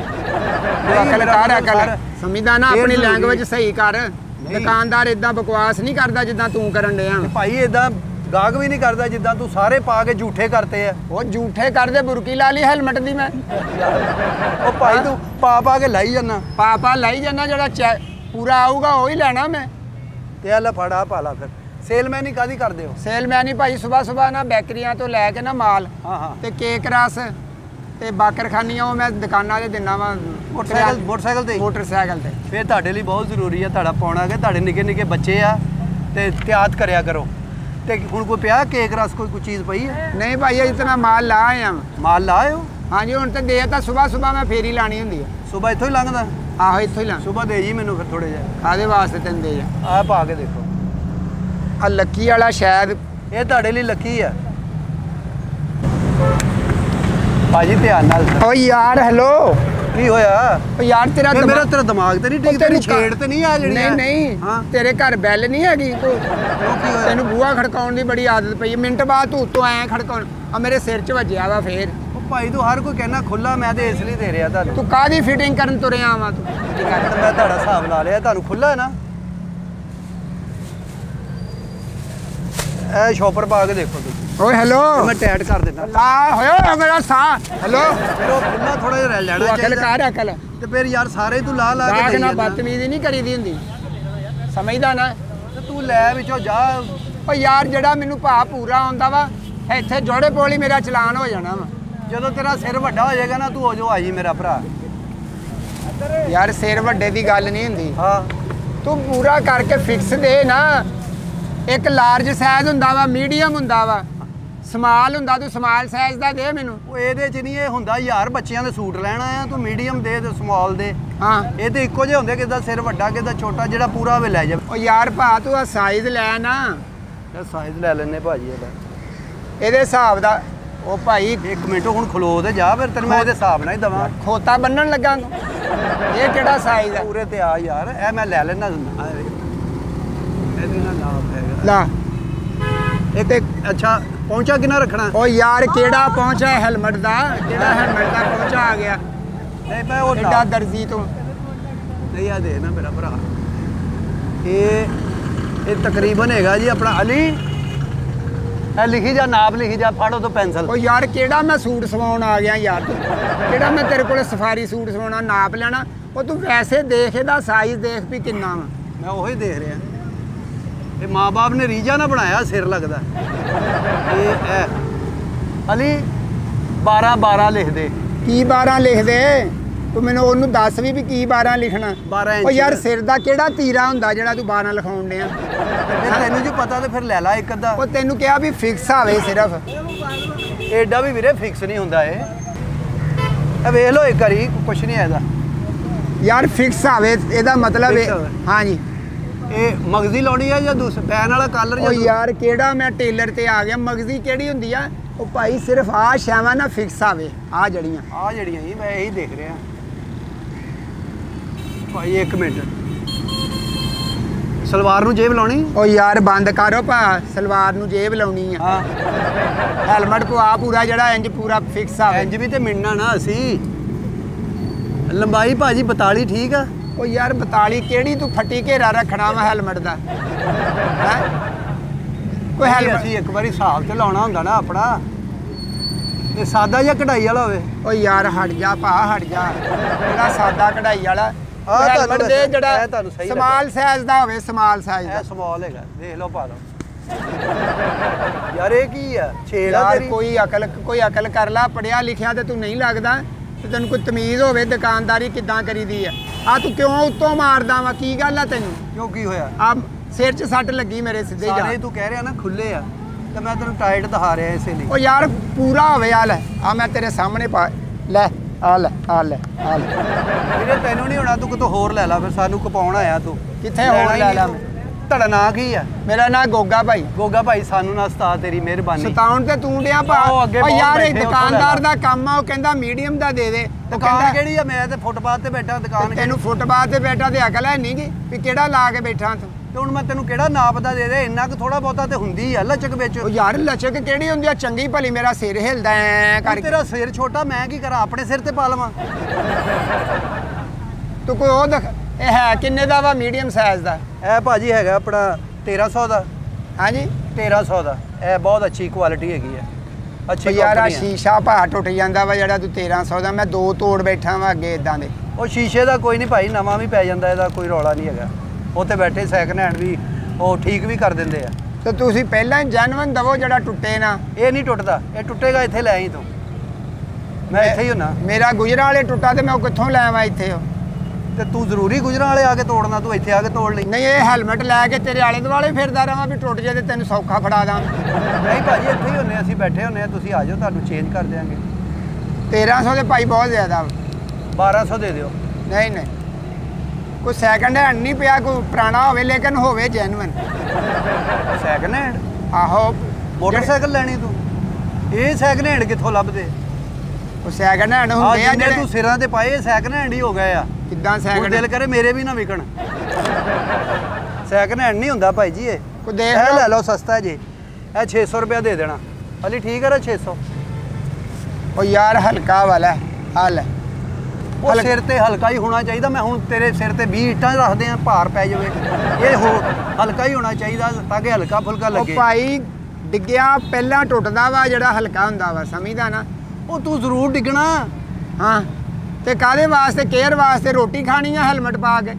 ਅਕਲ ਕਰ, ਅਕਲ ਸਮਝਦਾ ਨਾ, ਆਪਣੀ ਲੈਂਗੁਏਜ ਸਹੀ ਕਰ। ਦੁਕਾਨਦਾਰ ਇਦਾਂ ਬਕਵਾਸ ਨਹੀਂ ਕਰਦਾ ਜਿੱਦਾਂ ਤੂੰ ਕਰਨ ਡਿਆ। ਭਾਈ ਇਦਾਂ ਗਾਹਕ ਵੀ ਨਹੀਂ ਕਰਦਾ ਜਿੱਦਾਂ ਤੂੰ ਸਾਰੇ ਪਾ ਕੇ ਝੂਠੇ ਕਰਤੇ ਆ। ਉਹ ਝੂਠੇ ਕਰਦੇ, ਬੁਰਕੀ ਲਾ ਲਈ ਹੈਲਮਟ ਦੀ ਮੈਂ। ਉਹ ਭਾਈ ਤੂੰ ਪਾ ਪਾ ਕੇ ਲਾਈ ਜਾਂਦਾ। ਪਾ ਪਾ ਲਾਈ ਜਾਂਦਾ, ਜਿਹੜਾ ਚੈ ਪੂਰਾ ਆਊਗਾ ਉਹ ਹੀ ਲੈਣਾ ਮੈਂ। ਤੇ ਆ ਲੈ ਫੜਾ ਪਾ ਲਾ ਫਿਰ। ਸੇਲਮੈਨ ਹੀ ਕਾਦੀ ਕਰਦੇ ਹੋ? ਸੇਲਮੈਨ ਹੀ ਭਾਈ, ਸਵੇਰ ਸਵੇਰ ਨਾ ਬੇਕਰੀਆਂ ਤੋਂ ਲੈ ਕੇ ਨਾ ਮਾਲ ਹਾਂ ਹਾਂ ਤੇ ਕੇਕ ਰਸ ਤੇ ਬਾਕਰਖਾਨੀਆਂ, ਉਹ ਮੈਂ ਦੁਕਾਨਾਂ 'ਤੇ ਦਿੰਦਾ ਵਾਂ। ਮੋਟਰਸਾਈਕਲ ਮੋਟਰਸਾਈਕਲ ਤੇ ਮੋਟਰਸਾਈਕਲ ਤੇ। ਫਿਰ ਤੁਹਾਡੇ ਲਈ ਬਹੁਤ ਜ਼ਰੂਰੀ ਆ ਤੁਹਾਡਾ ਪਾਉਣਾ, ਕਿ ਤੁਹਾਡੇ ਨਿੱਕੇ ਨਿੱਕੇ ਬੱਚੇ ਆ ਤੇ ਤਿਆਤ ਕਰਿਆ ਕਰੋ। ਤੇ ਹੁਣ ਕੋਈ ਪਿਆ ਕੇਕ ਰਸ, ਕੋਈ ਕੋਈ ਚੀਜ਼ ਪਈ ਹੈ? ਨਹੀਂ ਭਾਈ ਅਜੇ ਤਾਂ ਮੈਂ ਮਾਲ ਲਾ ਆਇਆ ਵਾਂ। ਮਾਲ ਲਾਇਓ? ਹਾਂਜੀ ਹੁਣ ਤੇ ਦੇ ਤਾਂ ਸਵੇਰ ਸਵੇਰ ਮੈਂ ਫੇਰੀ ਲਾਣੀ ਹੁੰਦੀ ਆ। ਸਵੇਰ ਇੱਥੋਂ ਹੀ ਲੰਘਦਾ? ਆਹੋ ਇੱਥੋਂ ਹੀ ਲਾ। ਸਵੇਰ ਦੇ ਜੀ ਮੈਨੂੰ ਫਿਰ ਥੋੜੇ ਜਿਹਾ। ਕਾਹਦੇ ਵਾਸਤੇ ਤੈਨੂੰ ਦੇ ਜਾ? ਆਹ ਪਾ ਕੇ ਦੇਖੋ, ਆ ਲੱਕੀ ਵਾਲਾ ਸ਼ਾਇਦ। ਇਹ ਤੁਹਾਡੇ ਲਈ ਲੱਕੀ ਆ ਭਾਜੀ, ਧਿਆਨ ਨਾਲ। ਓ ਯਾਰ ਹੈਲੋ ਕੀ ਹੋਇਆ? ਓ ਯਾਰ ਤੇਰਾ ਮੇਰਾ ਦਿਮਾਗ ਤੇਰਾ ਦਿਮਾਗ ਤੇ ਨਹੀਂ ਠੀਕ, ਤੇਰੀ ਛੇੜ ਤੇ ਨਹੀਂ ਆ ਜਿਹੜੀ? ਨਹੀਂ ਨਹੀਂ ਹਾਂ ਤੇਰੇ ਘਰ ਬੈਲ ਨਹੀਂ ਹੈਗੀ ਤੂੰ? ਉਹ ਕੀ ਹੋਇਆ? ਤੈਨੂੰ ਬੂਹਾ ਖੜਕਾਉਣ ਦੀ ਬੜੀ ਆਦਤ ਪਈ ਹੈ। ਮਿੰਟ ਬਾਅਦ ਤੂੰ ਉੱਤੋਂ ਐਂ ਖੜਕਾਉਣ, ਆ ਮੇਰੇ ਸਿਰ 'ਚ ਵੱਜਿਆ ਵਾ ਫੇਰ। ਉਹ ਭਾਈ ਤੂੰ ਹਰ ਕੋਈ ਕਹਿਣਾ ਖੁੱਲਾ, ਮੈਂ ਤੇ ਇਸ ਲਈ ਦੇ ਰਿਹਾ ਤੁਹਾਨੂੰ। ਤੂੰ ਕਾਹਦੀ ਫਿਟਿੰਗ ਕਰਨ ਤੁਰਿਆ ਵਾ ਤੂੰ? ਮੈਂ ਤੁਹਾਡਾ ਹਿਸਾਬ ਲਾ ਲਿਆ, ਤੁਹਾਨੂੰ ਖੁੱਲਾ ਹੈ ਨਾ। ਇਹ ਸ਼ੋਪਰ ਪਾ ਕੇ ਦੇਖੋ ਤੁਸੀਂ। ਓਏ ਹੈਲੋ ਮੈਂ ਟੈਟ ਕਰ ਦਿੰਦਾ। ਲਾ ਹੋਇਆ ਮੇਰਾ ਸਾਹ। ਹੈਲੋ ਫਿਰ ਉਹ ਖੁੱਲਾ ਥੋੜਾ ਜਿਹਾ ਰਹਿ ਲੈਣਾ ਅਕਲ ਕਰ, ਅਕਲ। ਤੇ ਫਿਰ ਯਾਰ ਸਾਰੇ ਤੂੰ ਲਾ ਲਾ ਕੇ ਦਾਗ ਦੇਈ ਨਾ ਜਾਂਦਾ। ਬਦਤਮੀਜ਼ੀ ਨਹੀਂ ਕਰੀਦੀ ਹੁੰਦੀ, ਸਮਝਦਾ ਨਾ? ਤੇ ਤੂੰ ਲੈ ਵਿੱਚੋਂ ਜਾ। ਉਹ ਯਾਰ ਜਿਹੜਾ ਮੈਨੂੰ ਭਾਅ ਪੂਰਾ ਆਉਂਦਾ ਵਾ ਇੱਥੇ ਜੋੜੇ ਪੋਲੀ ਮੇਰਾ ਚਲਾਨ ਹੋ ਜਾਣਾ ਵਾ। ਜਦੋਂ ਤੇਰਾ ਸਿਰ ਵੱਡਾ ਹੋ ਜਾਏਗਾ ਨਾ ਤੂੰ ਹੋ ਜੋ ਆਈ ਮੇਰਾ ਭਰਾ। ਯਾਰ ਸਿਰ ਵੱਡੇ ਦੀ ਗੱਲ ਨਹੀਂ ਹੁੰਦੀ, ਹਾਂ ਤੂੰ ਪੂਰਾ ਕਰਕੇ ਫਿਕਸ ਦੇ ਨਾ। ਇੱਕ ਲਾਰਜ ਸਾਈਜ਼ ਹੁੰਦਾ ਵਾ, ਮੀਡੀਅਮ ਹੁੰਦਾ ਵਾ, ਸਮਾਲ ਹੁੰਦਾ, ਤੂੰ ਸਮਾਲ ਸਾਈਜ਼ ਦਾ ਦੇ ਮੈਨੂੰ। ਉਹ ਇਹਦੇ ਚ ਨਹੀਂ ਇਹ ਹੁੰਦਾ ਯਾਰ, ਬੱਚਿਆਂ ਦੇ ਸੂਟ ਲੈਣਾ ਆ ਤੂੰ ਮੀਡੀਅਮ ਦੇ ਤੇ ਸਮਾਲ ਦੇ। ਹਾਂ ਇਹ ਤੇ ਇੱਕੋ ਜਿਹੇ ਹੁੰਦੇ, ਕਿਦਾ ਸਿਰ ਵੱਡਾ ਕਿਦਾ ਛੋਟਾ, ਜਿਹੜਾ ਪੂਰਾ ਵੇ ਲੈ ਜਾਵੇ। ਉਹ ਯਾਰ ਭਾ ਤੂੰ ਆ ਸਾਈਜ਼ ਲੈ ਨਾ। ਇਹ ਸਾਈਜ਼ ਲੈ ਲੈਨੇ ਭਾਜੀ ਇਹਦਾ। ਇਹਦੇ ਹਿਸਾਬ ਦਾ ਉਹ ਭਾਈ ਇੱਕ ਮਿੰਟ ਹੁਣ ਖਲੋ ਤੇ ਜਾ, ਫਿਰ ਤੈਨੂੰ ਮੈਂ ਇਹਦੇ ਹਿਸਾਬ ਨਾਲ ਹੀ ਦਵਾਂ। ਖੋਤਾ ਬੰਨਣ ਲੱਗਾ ਤੂੰ। ਇਹ ਕਿਹੜਾ ਸਾਈਜ਼ ਹੈ? ਪੂਰੇ ਤੇ ਆ ਯਾਰ, ਇਹ ਮੈਂ ਲੈ ਲੈਣਾ। ਇਹਦੇ ਨਾਲ ਨਾਪ ਹੈਗਾ ਲਾ ਇਹ ਤੇ। ਅੱਛਾ ਪਹੁੰਚਾ ਕਿੰਨਾ ਰੱਖਣਾ? ਉਹ ਯਾਰ ਕਿਹੜਾ ਪਹੁੰਚਾ ਹੈਲਮਟ ਦਾ? ਕਿਹੜਾ ਹੈਲਮਟ ਦਾ ਪਹੁੰਚਾ ਆ ਗਿਆ? ਨਹੀਂ ਮੈਂ ਉਹ ਐਡਾ ਦਰਜੀ ਤੂੰ। ਨਹੀਂ ਆ ਦੇ ਨਾ ਮੇਰਾ ਭਰਾ। ਇਹ ਇਹ ਤਕਰੀਬਨ ਹੈਗਾ ਜੀ ਆਪਣਾ ਅਲੀ। ਇਹ ਲਿਖੀ ਜਾ, ਨਾਪ ਲਿਖੀ ਜਾ, ਫੜੋ ਤੋਂ ਪੈਨਸਲ। ਉਹ ਯਾਰ ਕਿਹੜਾ ਮੈਂ ਸੂਟ ਸਵਾਉਣ ਆ ਗਿਆ ਯਾਰ ਤੂੰ? ਕਿਹੜਾ ਮੈਂ ਤੇਰੇ ਕੋਲ ਸਫਾਰੀ ਸੂਟ ਸਵਾਉਣਾ, ਨਾਪ ਲੈਣਾ? ਉਹ ਤੂੰ ਵੈਸੇ ਦੇਖ ਇਹਦਾ ਸਾਈਜ਼ ਦੇਖ ਵੀ ਕਿੰਨਾ ਵਾ। ਮੈਂ ਉਹੀ ਦੇਖ ਰਿਹਾ। ਇਹ ਮਾਂ-ਬਾਪ ਨੇ ਰੀਜਾ ਨਾ ਬਣਾਇਆ, ਸਿਰ ਲੱਗਦਾ। ਇਹ ਐ ਅਲੀ ਬਾਰਾਂ ਬਾਰਾਂ ਲਿਖ ਦੇ। ਕੀ ਬਾਰਾਂ ਲਿਖ ਦੇ? ਤੂੰ ਮੈਨੂੰ ਉਹਨੂੰ ਦੱਸ ਵੀ ਵੀ ਕੀ ਬਾਰਾਂ ਲਿਖਣਾ। ਬਾਰਾਂ ਇੰਚ ਉਹ ਯਾਰ ਸਿਰ ਦਾ ਕਿਹੜਾ ਤੀਰਾ ਹੁੰਦਾ ਜਿਹੜਾ ਤੂੰ ਬਾਰਾਂ ਲਿਖਾਉਣ ਡਿਆ? ਫਿਰ ਤੈਨੂੰ ਜੋ ਪਤਾ ਤੇ ਫਿਰ ਲੈ ਲਾ ਇੱਕ ਅੱਧਾ। ਉਹ ਤੈਨੂੰ ਕਿਹਾ ਵੀ ਫਿਕਸ ਆਵੇ ਸਿਰਫ। ਐਡਾ ਵੀ ਵੀਰੇ ਫਿਕਸ ਨਹੀਂ ਹੁੰਦਾ ਇਹ। ਇਹ ਵੇਖ ਲਓ ਇੱਕ ਵਾਰੀ, ਕੁਛ ਨਹੀਂ ਇਹਦਾ। ਯਾਰ ਫਿਕਸ ਆਵੇ ਇਹਦਾ ਮਤਲਬ Fix ਹੈ। ਆਵੇ। ਹਾਂਜੀ ਇਹ ਮਗਜ਼ੀ ਲਾਉਣੀ ਆ ਜਾਂ ਦੂਸਰਾ ਪੈਨ ਵਾਲਾ ਕਲਰ ਉਹ ਯਾਰ ਕਿਹੜਾ ਮੈਂ ਟੇਲਰ ਤੇ ਆ ਗਿਆ। ਮਗਜ਼ੀ ਕਿਹੜੀ ਹੁੰਦੀ ਆ? ਉਹ ਭਾਈ ਸਿਰਫ ਆ ਸ਼ਾਵਾਂ ਨਾ ਫਿਕਸ ਆਵੇ, ਆ ਜੜੀਆਂ। ਆ ਜਿਹੜੀਆਂ ਜੀ ਮੈਂ ਇਹੀ ਦੇਖ ਰਿਹਾ ਭਾਈ। ਇੱਕ ਮਿੰਟ, ਸਲਵਾਰ ਨੂੰ ਜੇਬ ਲਾਉਣੀ? ਉਹ ਯਾਰ ਬੰਦ ਕਰੋ ਭਾ, ਸਲਵਾਰ ਨੂੰ ਜੇਬ ਲਾਉਣੀ ਆ। ਹਾਂ ਹੈਲਮਟ ਪਵਾ ਪੂਰਾ ਜਿਹੜਾ ਇੰਜ ਪੂਰਾ ਫਿਕਸ ਆਵੇ। ਇੰਜ ਵੀ ਤੇ ਮਿਲਣਾ ਨਾ ਅਸੀਂ। ਲੰਬਾਈ ਭਾਜੀ ਬਤਾਲੀ ਠੀਕ ਆ? ਉਹ ਯਾਰ ਬਤਾਲੀ ਕਿਹੜੀ ਤੂੰ ਫੱਟੀ ਘੇਰਾ ਰੱਖਣਾ ਵਾ ਹੈਲਮਟ ਦਾ? ਹੈਂ? ਕੋਈ ਨਹੀਂ, ਹੈਲਮਟ ਅਸੀਂ ਇੱਕ ਵਾਰੀ ਹਿਸਾਬ ਤੇ ਲਾਉਣਾ ਹੁੰਦਾ ਨਾ ਆਪਣਾ। ਤੇ ਸਾਦਾ ਜਾਂ ਕਢਾਈ ਵਾਲਾ ਹੋਵੇ। ਉਹ ਯਾਰ ਹਟ ਜਾ ਭਾ, ਹਟ ਜਾ। ਜਿਹੜਾ ਸਾਦਾ ਕਢਾਈ ਵਾਲਾ ਆਹ ਹੈਲਮਟ ਤੁਹਾਨੂੰ ਦੇ, ਇਹ ਜਿਹੜਾ ਤੁਹਾਨੂੰ ਸਹੀ ਸਮਾਲ ਸਾਈਜ਼ ਦਾ ਹੋਵੇ, ਸਮਾਲ ਸਾਈਜ਼ ਇਹ ਦਾ। ਸਮਾਲ ਹੈਗਾ, ਦੇਖ ਲਓ ਪਾ ਲਓ। ਯਾਰ ਇਹ ਕੀ ਆ? ਛੇੜ ਆ ਯਾਰ ਤੇਰੀ। ਕੋਈ ਅਕਲ ਕੋਈ ਅਕਲ ਕਰ ਲੈ। ਪੜਿਆ ਲਿਖਿਆ ਤੇ ਤੂੰ ਨਹੀਂ ਲੱਗਦਾ, ਤੇ ਤੈਨੂੰ ਕੋਈ ਤਮੀਜ਼ ਹੋਵੇ ਦੁਕਾਨਦਾਰੀ ਕਿੱਦਾਂ ਕਰੀਦੀ ਆ। ਆ ਤੂੰ ਕਿਉਂ ਉੱਤੋਂ ਮਾਰਦਾ ਵਾ? ਕੀ ਗੱਲ ਆ ਤੈਨੂੰ? ਕਿਉਂ ਕੀ ਹੋਇਆ? ਆ ਸਿਰ 'ਚ ਸੱਟ ਲੱਗੀ ਮੇਰੇ ਸਿੱਧੇ ਜਾ। ਸਾਰੇ ਤੂੰ ਕਹਿ ਰਿਹਾ ਨਾ ਖੁੱਲੇ ਆ, ਤੇ ਮੈਂ ਤੈਨੂੰ ਟਾਈਟ ਦਿਖਾ ਰਿਹਾ ਇਸੇ ਲਈ। ਉਹ ਯਾਰ ਪੂਰਾ ਹੋਵੇ। ਆ ਲੈ, ਆ ਮੈਂ ਤੇਰੇ ਸਾਹਮਣੇ ਪਾ ਲੈ, ਆ ਲੈ, ਆ ਲੈ, ਆ ਲੈ। ਵੀਰੇ ਤੈਨੂੰ ਨਹੀਂ ਹੋਣਾ, ਤੂੰ ਕਿਤੋਂ ਹੋਰ ਲੈ ਲਾ। ਫਿਰ ਸਾਨੂੰ ਕਪਾਉਣ ਆਇਆ ਤੂੰ। ਕਿੱਥੇ ਹੋਰ ਲੈਣਾ ਹੀ ਲੈ ਨਹੀਂ ਲਾ ਤੂੰ। ਮੈਂ? ਤੁਹਾਡਾ ਨਾਂ ਕੀ ਆ? ਮੇਰਾ ਨਾਂ ਗੋਗਾ ਭਾਈ। ਗੋਗਾ ਭਾਈ, ਸਾਨੂੰ ਨਾ ਸਤਾ, ਤੇਰੀ ਮਿਹਰਬਾਨੀ। ਸਤਾਉਣ ਤੇ ਤੂੰ ਡਿਆ ਭਾ। ਆਓ ਅੱਗੇ ਉਹ ਬਹੁਤ ਯਾਰ ਇਹ ਬੈਠੇ, ਉੱਥੋਂ ਦੁਕਾਨਦਾਰ ਲੈ ਲਾ। ਦਾ ਕੰਮ ਆ। ਉਹ ਕਹਿੰਦਾ ਮੀਡੀਅਮ ਦਾ ਦੇ ਦੇ। ਤੇ ਦੁਕਾਨ ਕਹਿੰਦਾ ਕਿਹੜੀ ਆ? ਮੈਂ ਤੇ ਫੁੱਟਪਾਥ ਤੇ ਬੈਠਾ। ਦੁਕਾਨ ਤੈਨੂੰ ਫੁੱਟਬਾਥ ਤੇ ਬੈਠਾ ਤੇ ਅਕਲ ਹੈ ਨਹੀਂ ਗੀ ਵੀ ਕਿਹੜਾ ਲਾ ਕੇ ਬੈਠਾ ਤੂੰ? ਤੇ ਹੁਣ ਮੈਂ ਤੈਨੂੰ ਕਿਹੜਾ ਨਾਪ ਦਾ ਦੇ ਦੇ? ਇੰਨਾ ਕੁ ਥੋੜਾ ਬਹੁਤਾ ਤੇ ਹੁੰਦੀ ਆ ਲਚਕ ਵਿੱਚ। ਉਹ ਯਾਰ ਲਚਕ ਕਿਹੜੀ ਹੁੰਦੀ ਆ? ਚੰਗੀ ਭਲੀ ਮੇਰਾ ਸਿਰ ਹਿਲਦਾ ਐ ਹੁਣ ਕਰਕੇ। ਤੇਰਾ ਸਿਰ ਛੋਟਾ, ਮੈਂ ਕੀ ਕਰਾਂ? ਆਪਣੇ ਸਿਰ ਤੇ ਪਾ ਲਵਾਂ? ਤੂੰ ਕੋਈ ਉਹ ਦੇਖ। ਇਹ ਹੈ ਕਿੰਨੇ ਦਾ ਵਾ ਮੀਡੀਅਮ ਸਾਈਜ਼ ਦਾ? ਇਹ ਭਾਜੀ ਹੈਗਾ ਆਪਣਾ ਤੇਰਾਂ ਸੌ ਦਾ। ਹਾਂਜੀ ਤੇਰਾਂ ਸੌ ਦਾ। ਇਹ ਬਹੁਤ ਅੱਛੀ ਕੁਆਲਿਟੀ ਹੈਗੀ ਆ, ਅੱਛੀ ਉਹ ਯਾਰ ਆ ਕੰਪਨੀ ਆ। ਸ਼ੀਸ਼ਾ ਭਾ ਟੁੱਟ ਜਾਂਦਾ ਵਾ ਜਿਹੜਾ ਤੂੰ ਤੇਰਾਂ ਸੌ ਦਾ। ਮੈਂ ਦੋ ਤੋੜ ਬੈਠਾ ਵਾਂ ਅੱਗੇ ਇਦਾਂ ਦੇ। ਉਹ ਸ਼ੀਸ਼ੇ ਦਾ ਕੋਈ ਨਹੀਂ ਭਾਈ, ਨਵਾਂ ਵੀ ਪੈ ਜਾਂਦਾ, ਇਹਦਾ ਕੋਈ ਰੌਲਾ ਨਹੀਂ ਹੈਗਾ। ਉੱਥੇ ਬੈਠੇ ਸੈਕਿੰਡ ਹੈਂਡ ਵੀ ਉਹ ਠੀਕ ਵੀ ਕਰ ਦਿੰਦੇ ਆ। ਤੇ ਤੁਸੀਂ ਪਹਿਲਾਂ ਹੀ ਜੈਨੂਇਨ ਦਵੋ ਜਿਹੜਾ ਟੁੱਟੇ ਨਾ। ਇਹ ਨਹੀਂ ਟੁੱਟਦਾ, ਇਹ ਟੁੱਟੇਗਾ ਇੱਥੇ ਲੈ ਆਈ ਤੂੰ। ਮੈਂ ਇੱਥੇ ਹੀ ਹੁੰਨਾ। ਮੇਰਾ ਗੁਜਰਾਂ ਵਾਲੇ ਟੁੱਟਾ ਤੇ ਮੈਂ ਉਹ ਕਿੱਥੋਂ ਲੈ ਆਵਾਂ ਇੱਥੇ? ਉਹ ਤੇ ਤੂੰ ਜ਼ਰੂਰੀ ਗੁਜਰਾਂ ਵਾਲੇ ਆ ਕੇ ਤੋੜਨਾ? ਤੂੰ ਇੱਥੇ ਆ ਕੇ ਤੋੜ ਲਈ। ਨਹੀਂ ਇਹ ਹੈਲਮਟ ਲੈ ਕੇ ਤੇਰੇ ਆਲੇ ਦੁਆਲੇ ਫਿਰਦਾ ਰਵਾਂ ਵੀ ਟੁੱਟ ਜੇ ਤੇ ਤੈਨੂੰ ਸੌਖਾ ਫੜਾ ਦਾਂ। ਨਹੀਂ ਭਾਜੀ, ਇੱਥੇ ਹੀ ਹੁੰਨੇ, ਅਸੀਂ ਬੈਠੇ ਹੁੰਨੇ ਆ। ਤੁਸੀਂ ਆ ਜਾਓ, ਤੁਹਾਨੂੰ ਚੇਂਜ ਕਰ ਦਿਆਂਗੇ। ਤੇਰਾਂ ਸੌ ਦੇ ਭਾਈ ਬਹੁਤ ਜ਼ਿਆਦਾ ਵਾ। ਬਾਰਾਂ ਸੌ ਦੇ ਦਿਓ। ਨਹੀਂ ਨਹੀਂ ਕੋਈ ਸੈਕਿੰਡ ਹੈਂਡ ਨਹੀਂ ਪਿਆ, ਕੋਈ ਪੁਰਾਣਾ ਹੋਵੇ ਲੇਕਿਨ ਹੋਵੇ ਜੈਨੂਇਨ। Second hand? ਆਹੋ ਮੋਟਰਸਾਈਕਲ ਲੈਣੀ ਤੂੰ? ਇਹ ਸੈਕਿੰਡ ਹੈਂਡ ਕਿੱਥੋਂ ਲੱਭਦੇ? ਉਹ ਸੈਕਿੰਡ ਹੈਂਡ ਆ ਹੁੰਦੇ ਆ ਜਿੰਨੇ ਜਿਹੜੇ। ਤੂੰ ਸਿਰਾਂ ਤੇ ਪਾਏ, ਸੈਕਿੰਡ ਹੈਂਡ ਹੀ ਹੋ ਗਏ ਆ। ਕਿੱਦਾਂ ਹੁਣ ਸੈਕਿੰਡ? ਦਿਲ ਕਰੇ ਮੇਰੇ ਵੀ ਨਾ ਵਿਕਣ। ਸੈਕਿੰਡ ਹੈਂਡ ਨਹੀਂ ਹੁੰਦਾ ਭਾਈ ਜੀ ਇਹ। ਕੋਈ ਦੇਖ ਇਹ ਲਓ। ਲੈ ਲਓ, ਸਸਤਾ ਜੀ। ਇਹ ਛੇ ਸੌ ਰੁਪਇਆ ਦੇ ਦੇਣਾ। ਅਲੀ ਠੀਕ ਹੈ ਨਾ? ਛੇ ਸੌ। ਉਹ ਯਾਰ ਹਲਕਾ ਵਾਲਾ ਆ ਲੈ। ਉਹ ਸਿਰ ਤੇ ਹਲਕਾ ਹੀ ਹੋਣਾ ਚਾਹੀਦਾ। ਮੈਂ ਹੁਣ ਤੇਰੇ ਸਿਰ ਤੇ ਵੀਹ ਇੱਟਾਂ ਰੱਖਦੇ ਆ, ਭਾਰ ਪੈ ਜਾਵੇ। ਇਹ ਹੋ ਹਲਕਾ ਹੀ ਹੋਣਾ ਚਾਹੀਦਾ ਤਾਂ ਕਿ ਹਲਕਾ ਫੁਲਕਾ ਉਹ ਲੱਗੇ। ਭਾਈ ਡਿੱਗਿਆ ਪਹਿਲਾਂ ਟੁੱਟਦਾ ਵਾ, ਜਿਹੜਾ ਹਲਕਾ ਹੁੰਦਾ ਵਾ, ਸਮਝਦਾ ਨਾ? ਉਹ ਤੂੰ ਜ਼ਰੂਰ ਡਿੱਗਣਾ। ਹਾਂ ਤੇ ਕਾਹਦੇ ਵਾਸਤੇ? ਕੇਅਰ ਵਾਸਤੇ। ਰੋਟੀ ਖਾਣੀ ਆ ਹੈਲਮਟ ਪਾ ਕੇ?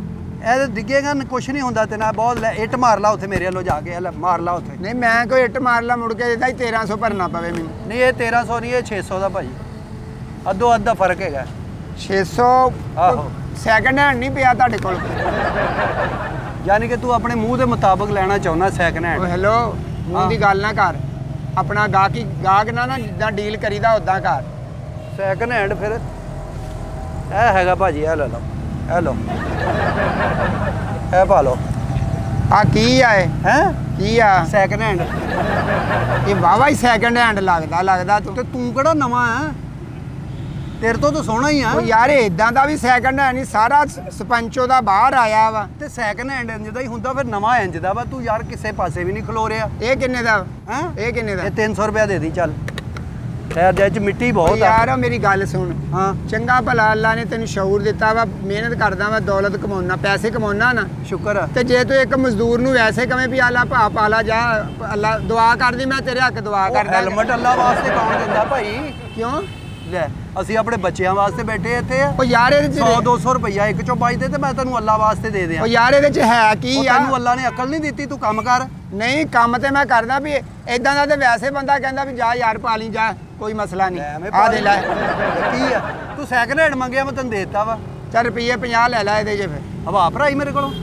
ਇਹ ਡਿੱਗੇਗਾ ਕੁਛ ਨਹੀਂ ਹੁੰਦਾ ਤੇ ਨਾ ਬਹੁਤ ਲੈ ਇੱਟ ਮਾਰ ਲਾ ਉੱਥੇ ਮੇਰੇ ਵੱਲੋਂ ਜਾ ਕੇ ਲੈ ਮਾਰ ਲਾ ਉੱਥੇ ਨਹੀਂ ਮੈਂ ਕੋਈ ਇੱਟ ਮਾਰ ਲਾ ਮੁੜ ਕੇ ਇਹਦਾ ਹੀ ਤੇਰਾਂ ਸੌ ਭਰਨਾ ਪਵੇ ਮੈਨੂੰ। ਨਹੀਂ ਇਹ ਤੇਰਾਂ ਸੌ ਨਹੀਂ ਇਹ ਛੇ ਸੌ ਦਾ ਭਾਜੀ ਅੱਧੋ ਅੱਧ ਦਾ ਫਰਕ ਹੈਗਾ। ਛੇ ਸੌ ਆਹੋ ਸੈਕਿੰਡ ਹੈਂਡ ਨਹੀਂ ਪਿਆ ਤੁਹਾਡੇ ਕੋਲ? ਯਾਨੀ ਕਿ ਤੂੰ ਆਪਣੇ ਮੂੰਹ ਦੇ ਮੁਤਾਬਕ ਲੈਣਾ ਚਾਹੁੰਦਾ ਸੈਕਿੰਡ ਓ ਹੈਂਡ। ਹੈਲੋ ਮੂੰਹ ਦੀ ਗੱਲ ਨਾ ਕਰ, ਆਪਣਾ ਗਾਹਕੀ ਗਾਹਕ ਨਾਲ ਨਾ ਜਿੱਦਾਂ ਡੀਲ ਕਰੀਦਾ ਉਦਾਂ ਕਰ। ਸੈਕਿੰਡ ਹੈਂਡ ਫਿਰ ਇਹ ਹੈਗਾ ਭਾਜੀ ਇਹ ਲੈ ਲਓ ਇਹ ਲਓ ਇਹ ਪਾ ਲਓ। ਆ ਕੀ ਆ ਇਹ? ਹੈ ਕੀ ਆ? Second hand. ਇਹ ਵਾਵਾ ਹੀ ਸੈਕਿੰਡ ਹੈਂਡ ਲੱਗਦਾ ਲੱਗਦਾ ਤੂੰ। ਤੇ ਤੂੰ ਕਿਹੜਾ ਨਵਾਂ ਹੈ ਤੇਰੇ ਤੋਂ ਤਾਂ ਸੋਹਣਾ ਹੀ ਆ। ਓ ਯਾਰ ਇਦਾਂ ਦਾ ਵੀ ਸੈਕਿੰਡ ਹੈਂਡ ਨਹੀਂ, ਸਾਰਾ ਸਪੰਚੋ ਦਾ ਬਾਹਰ ਆਇਆ ਵਾ। ਤੇ ਸੈਕਿੰਡ ਹੈਂਡ ਇੰਜ ਦਾ ਹੀ ਹੁੰਦਾ ਫਿਰ ਨਵਾਂ ਇੰਜ ਦਾ ਵਾ। ਤੂੰ ਯਾਰ ਕਿਸੇ ਪਾਸੇ ਵੀ ਨਹੀਂ ਖਲੋ ਰਿਹਾ। ਇਹ ਕਿੰਨੇ ਦਾ? ਹੈ ਇਹ ਕਿੰਨੇ ਦਾ? ਇਹ ਤਿੰਨ ਸੌ ਰੁਪਇਆ ਦੇ ਦੀ ਚੱਲ। ਯਾਰ ਦੇ ਚ ਮਿੱਟੀ ਓ ਬਹੁਤ ਆ। ਯਾਰ ਓ ਮੇਰੀ ਗੱਲ ਸੁਣ, ਹਾਂ ਚੰਗਾ ਭਲਾ ਅੱਲਾ ਨੇ ਤੈਨੂੰ ਸ਼ਊਰ ਦਿੱਤਾ ਵਾ, ਮਿਹਨਤ ਕਰਦਾ ਵਾ, ਦੌਲਤ ਕਮਾਉਣਾ, ਪੈਸੇ ਕਮਾਉਣਾ ਨਾ। ਸ਼ੁਕਰ ਆ। ਤੇ ਜੇ ਤੂੰ ਇੱਕ ਮਜ਼ਦੂਰ ਨੂੰ ਵੈਸੇ ਕਵੇਂ ਵੀ ਆਲਾ ਭਾ ਪਾਲਾ ਜਾ, ਅੱਲਾ ਦੁਆ ਕਰਦੀ, ਮੈਂ ਤੇਰੇ ਹੱਕ ਦੁਆ ਕਰਦਾ। ਹੈਲਮਟ ਅੱਲਾ ਵਾਸਤੇ ਕੌਣ ਦਿੰਦਾ ਭਾਈ? ਕਿਉਂ? ਲੈ ਅਸੀਂ ਆਪਣੇ ਬੱਚਿਆਂ ਵਾਸਤੇ ਬੈਠੇ ਇੱਥੇ ਆ। ਓ ਯਾਰ ਇਹਦੇ ਸੌ ਚ ਦੋ ਸੌ ਰੁਪਈਆ ਇੱਕ ਚੋਂ ਬਚਦੇ ਤੇ ਮੈਂ ਤੈਨੂੰ ਅੱਲਾ ਵਾਸਤੇ ਦੇ ਦਿਆਂ। ਓ ਯਾਰ ਇਹਦੇ ਚ ਹੈ ਕੀ ਉਹ ਆ? ਤੈਨੂੰ ਅੱਲਾ ਨੇ ਅਕਲ ਨਹੀਂ ਦਿੱਤੀ ਤੂੰ ਕੰਮ ਕਰ। ਨਹੀਂ ਕੰਮ ਤੇ ਮੈਂ ਕਰਦਾ ਵੀ ਇਦਾਂ ਦਾ ਤੇ ਵੈਸੇ ਬੰਦਾ ਕਹਿੰਦਾ ਵੀ ਜਾ ਯਾਰ ਪਾ ਲਈ ਜਾ, ਕੋਈ ਮਸਲਾ ਨਹੀਂ। ਆ ਦੇ ਲੈ ਕੀ ਆ ਤੂੰ ਸੈਕਿੰਡ ਹੈਂਡ ਮੰਗਿਆ ਮੈਂ ਤੈਨੂੰ ਦੇ ਦਿੱਤਾ ਵਾ। ਚੱਲ ਰੁਪਈਏ ਪੰਜਾਹ ਲੈ ਲੈ ਇਹਦੇ ਜੇ ਫਿਰ। ਹਵਾ ਭਰਾਈ ਮੇਰੇ ਕੋਲੋਂ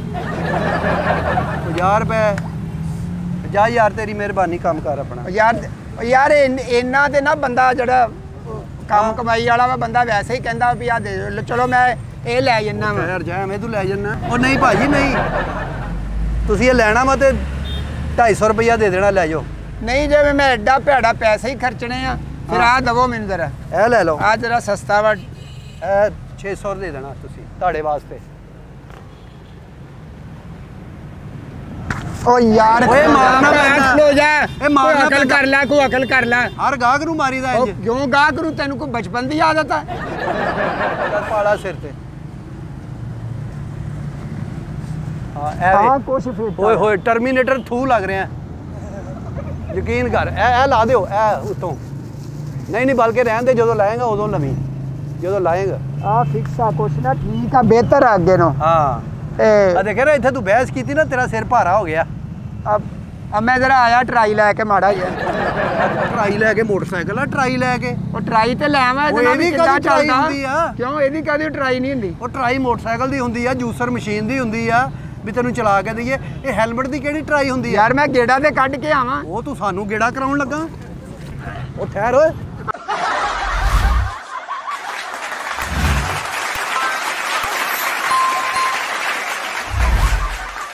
ਪੰਜਾਹ ਰੁਪਏ। ਜਾ ਯਾਰ ਤੇਰੀ ਮਿਹਰਬਾਨੀ ਕੰਮ ਕਰ ਆਪਣਾ। ਓ ਯਾਰ ਓ ਯਾਰ ਇਨ- ਇੰਨਾ ਤੇ ਨਾ ਬੰਦਾ ਜਿਹੜਾ ਕੰਮ ਕਮਾਈ ਵਾਲਾ ਵਾ ਬੰਦਾ ਵੈਸੇ ਹੀ ਕਹਿੰਦਾ ਵੀ ਆ ਦੇ ਦਿਓ। ਚਲੋ ਮੈਂ ਇਹ ਲੈ ਜੰਨਾ ਵਾ। ਯਾਰ ਜਾ ਐਵੇਂ ਤੂੰ ਲੈ ਜੰਨਾ। ਉਹ ਨਹੀਂ ਭਾਜੀ ਨਹੀਂ ਤੁਸੀਂ ਇਹ ਲੈਣਾ ਵਾ ਤੇ ਢਾਈ ਸੌ ਰੁਪਈਆ ਦੇ ਦੇਣਾ ਲੈ ਜਾਓ। ਨਹੀਂ ਜਿਵੇਂ ਮੈਂ ਐਡਾ ਭੈੜਾ ਪੈਸੇ ਹੀ ਖਰਚਣੇ ਆ ਫਿਰ ਆ ਦਵੋ ਮੈਨੂੰ ਜ਼ਰਾ। ਇਹ ਲੈ ਲਓ ਆ ਜਰਾ ਸਸਤਾ ਵਾ। ਇਹ ਛੇ ਸੌ ਦੇ ਦੇਣਾ ਤੁਸੀਂ ਤੁਹਾਡੇ ਵਾਸਤੇ। ਓ ਯਾਰ ਓਏ ਮਾਰਨਾ ਪੈਂਦਾ। ਖਲੋ ਜਾ। ਇਹ ਮਾਰਨਾ ਕੋਈ ਅਕਲ ਪੈਂਦਾ। ਕਰ ਲੈ, ਕੋਈ ਅਕਲ ਕਰ ਲੈ। ਹਰ ਗਾਹਕ ਨੂੰ ਮਾਰੀਦਾ ਉਹ ਇੰਜ। ਕਿਉਂ ਗਾਹ ਕਰੂ? ਤੈਨੂੰ ਕੋਈ ਬਚਪਨ ਦੀ ਆਦਤ ਆ? ਚੱਲ ਪਾਲਾ ਸਿਰ ਤੇ। ਹਾਂ ਇਹ ਆ ਵੇ। ਕੁਛ ਫਿਰ ਓਏ ਹੋਏ ਟਰਮੀਨੇਟਰ ਥੂ ਲੱਗ ਰਿਹਾ। ਯਕੀਨ ਕਰ ਇਹ ਇਹ ਲਾ ਦਿਓ ਇਹ ਉਤੋਂ। ਨਹੀਂ ਨਹੀਂ ਬਲਕਿ ਰਹਿਣ ਦੇ, ਜਦੋਂ ਲਾਏਗਾ ਉਦੋਂ ਲਵੀਂ ਜਦੋਂ ਲਾਏਗਾ। ਆ ਫਿਕਸ ਆ ਕੁਛ ਨਾ, ਠੀਕ ਆ, ਬਿਹਤਰ ਆ ਅੱਗੇ ਨੂੰ। ਹਾਂ ਤੇ ਆ ਦੇਖਿਆ ਨਾ ਇੱਥੇ ਤੂੰ ਬਹਿਸ ਕੀਤੀ ਨਾ ਤੇਰਾ ਸਿਰ ਭਾਰਾ ਹੋ ਗਿਆ। ਅਬ ਅਬ ਮੈਂ ਜਰਾ ਆਇਆ ਟਰਾਈ ਲੈ ਕੇ ਮਾੜਾ ਜਿਹਾ। ਟਰਾਈ ਲੈ ਕੇ ਮੋਟਰਸਾਈਕਲ ਆ ਟਰਾਈ ਲੈ ਕੇ। ਉਹ ਟਰਾਈ ਤੇ ਲੈ ਆਵਾਂ, ਉਹ ਇਹਦੇ ਨਾਲ ਇਹਦੀ ਵੀ ਕਿੱਦਾਂ ਕਾਹਦੀ ਟਰਾਈ ਚੱਲਦਾ? ਹੁੰਦੀ ਆ? ਕਿਉਂ ਇਹਦੀ ਕਾਹਦੀ ਟਰਾਈ ਨਹੀਂ ਹੁੰਦੀ? ਉਹ ਟਰਾਈ ਮੋਟਰਸਾਈਕਲ ਦੀ ਹੁੰਦੀ ਆ, ਜੂਸਰ ਮਸ਼ੀਨ ਦੀ ਹੁੰਦੀ ਆ ਵੀ ਤੈਨੂੰ ਚਲਾ ਕੇ ਦਈਏ। ਇਹ ਹੈਲਮਟ ਦੀ ਕਿਹੜੀ ਟਰਾਈ ਹੁੰਦੀ ਆ? ਯਾਰ ਮੈਂ ਗੇੜਾ ਤੇ ਕੱਢ ਕੇ ਆਵਾਂ। ਉਹ ਤੂੰ ਸਾਨੂੰ ਗੇੜਾ ਕਰਾਉਣ ਲੱਗਾ। ਉਹ ਠਹਿਰ ਓਏ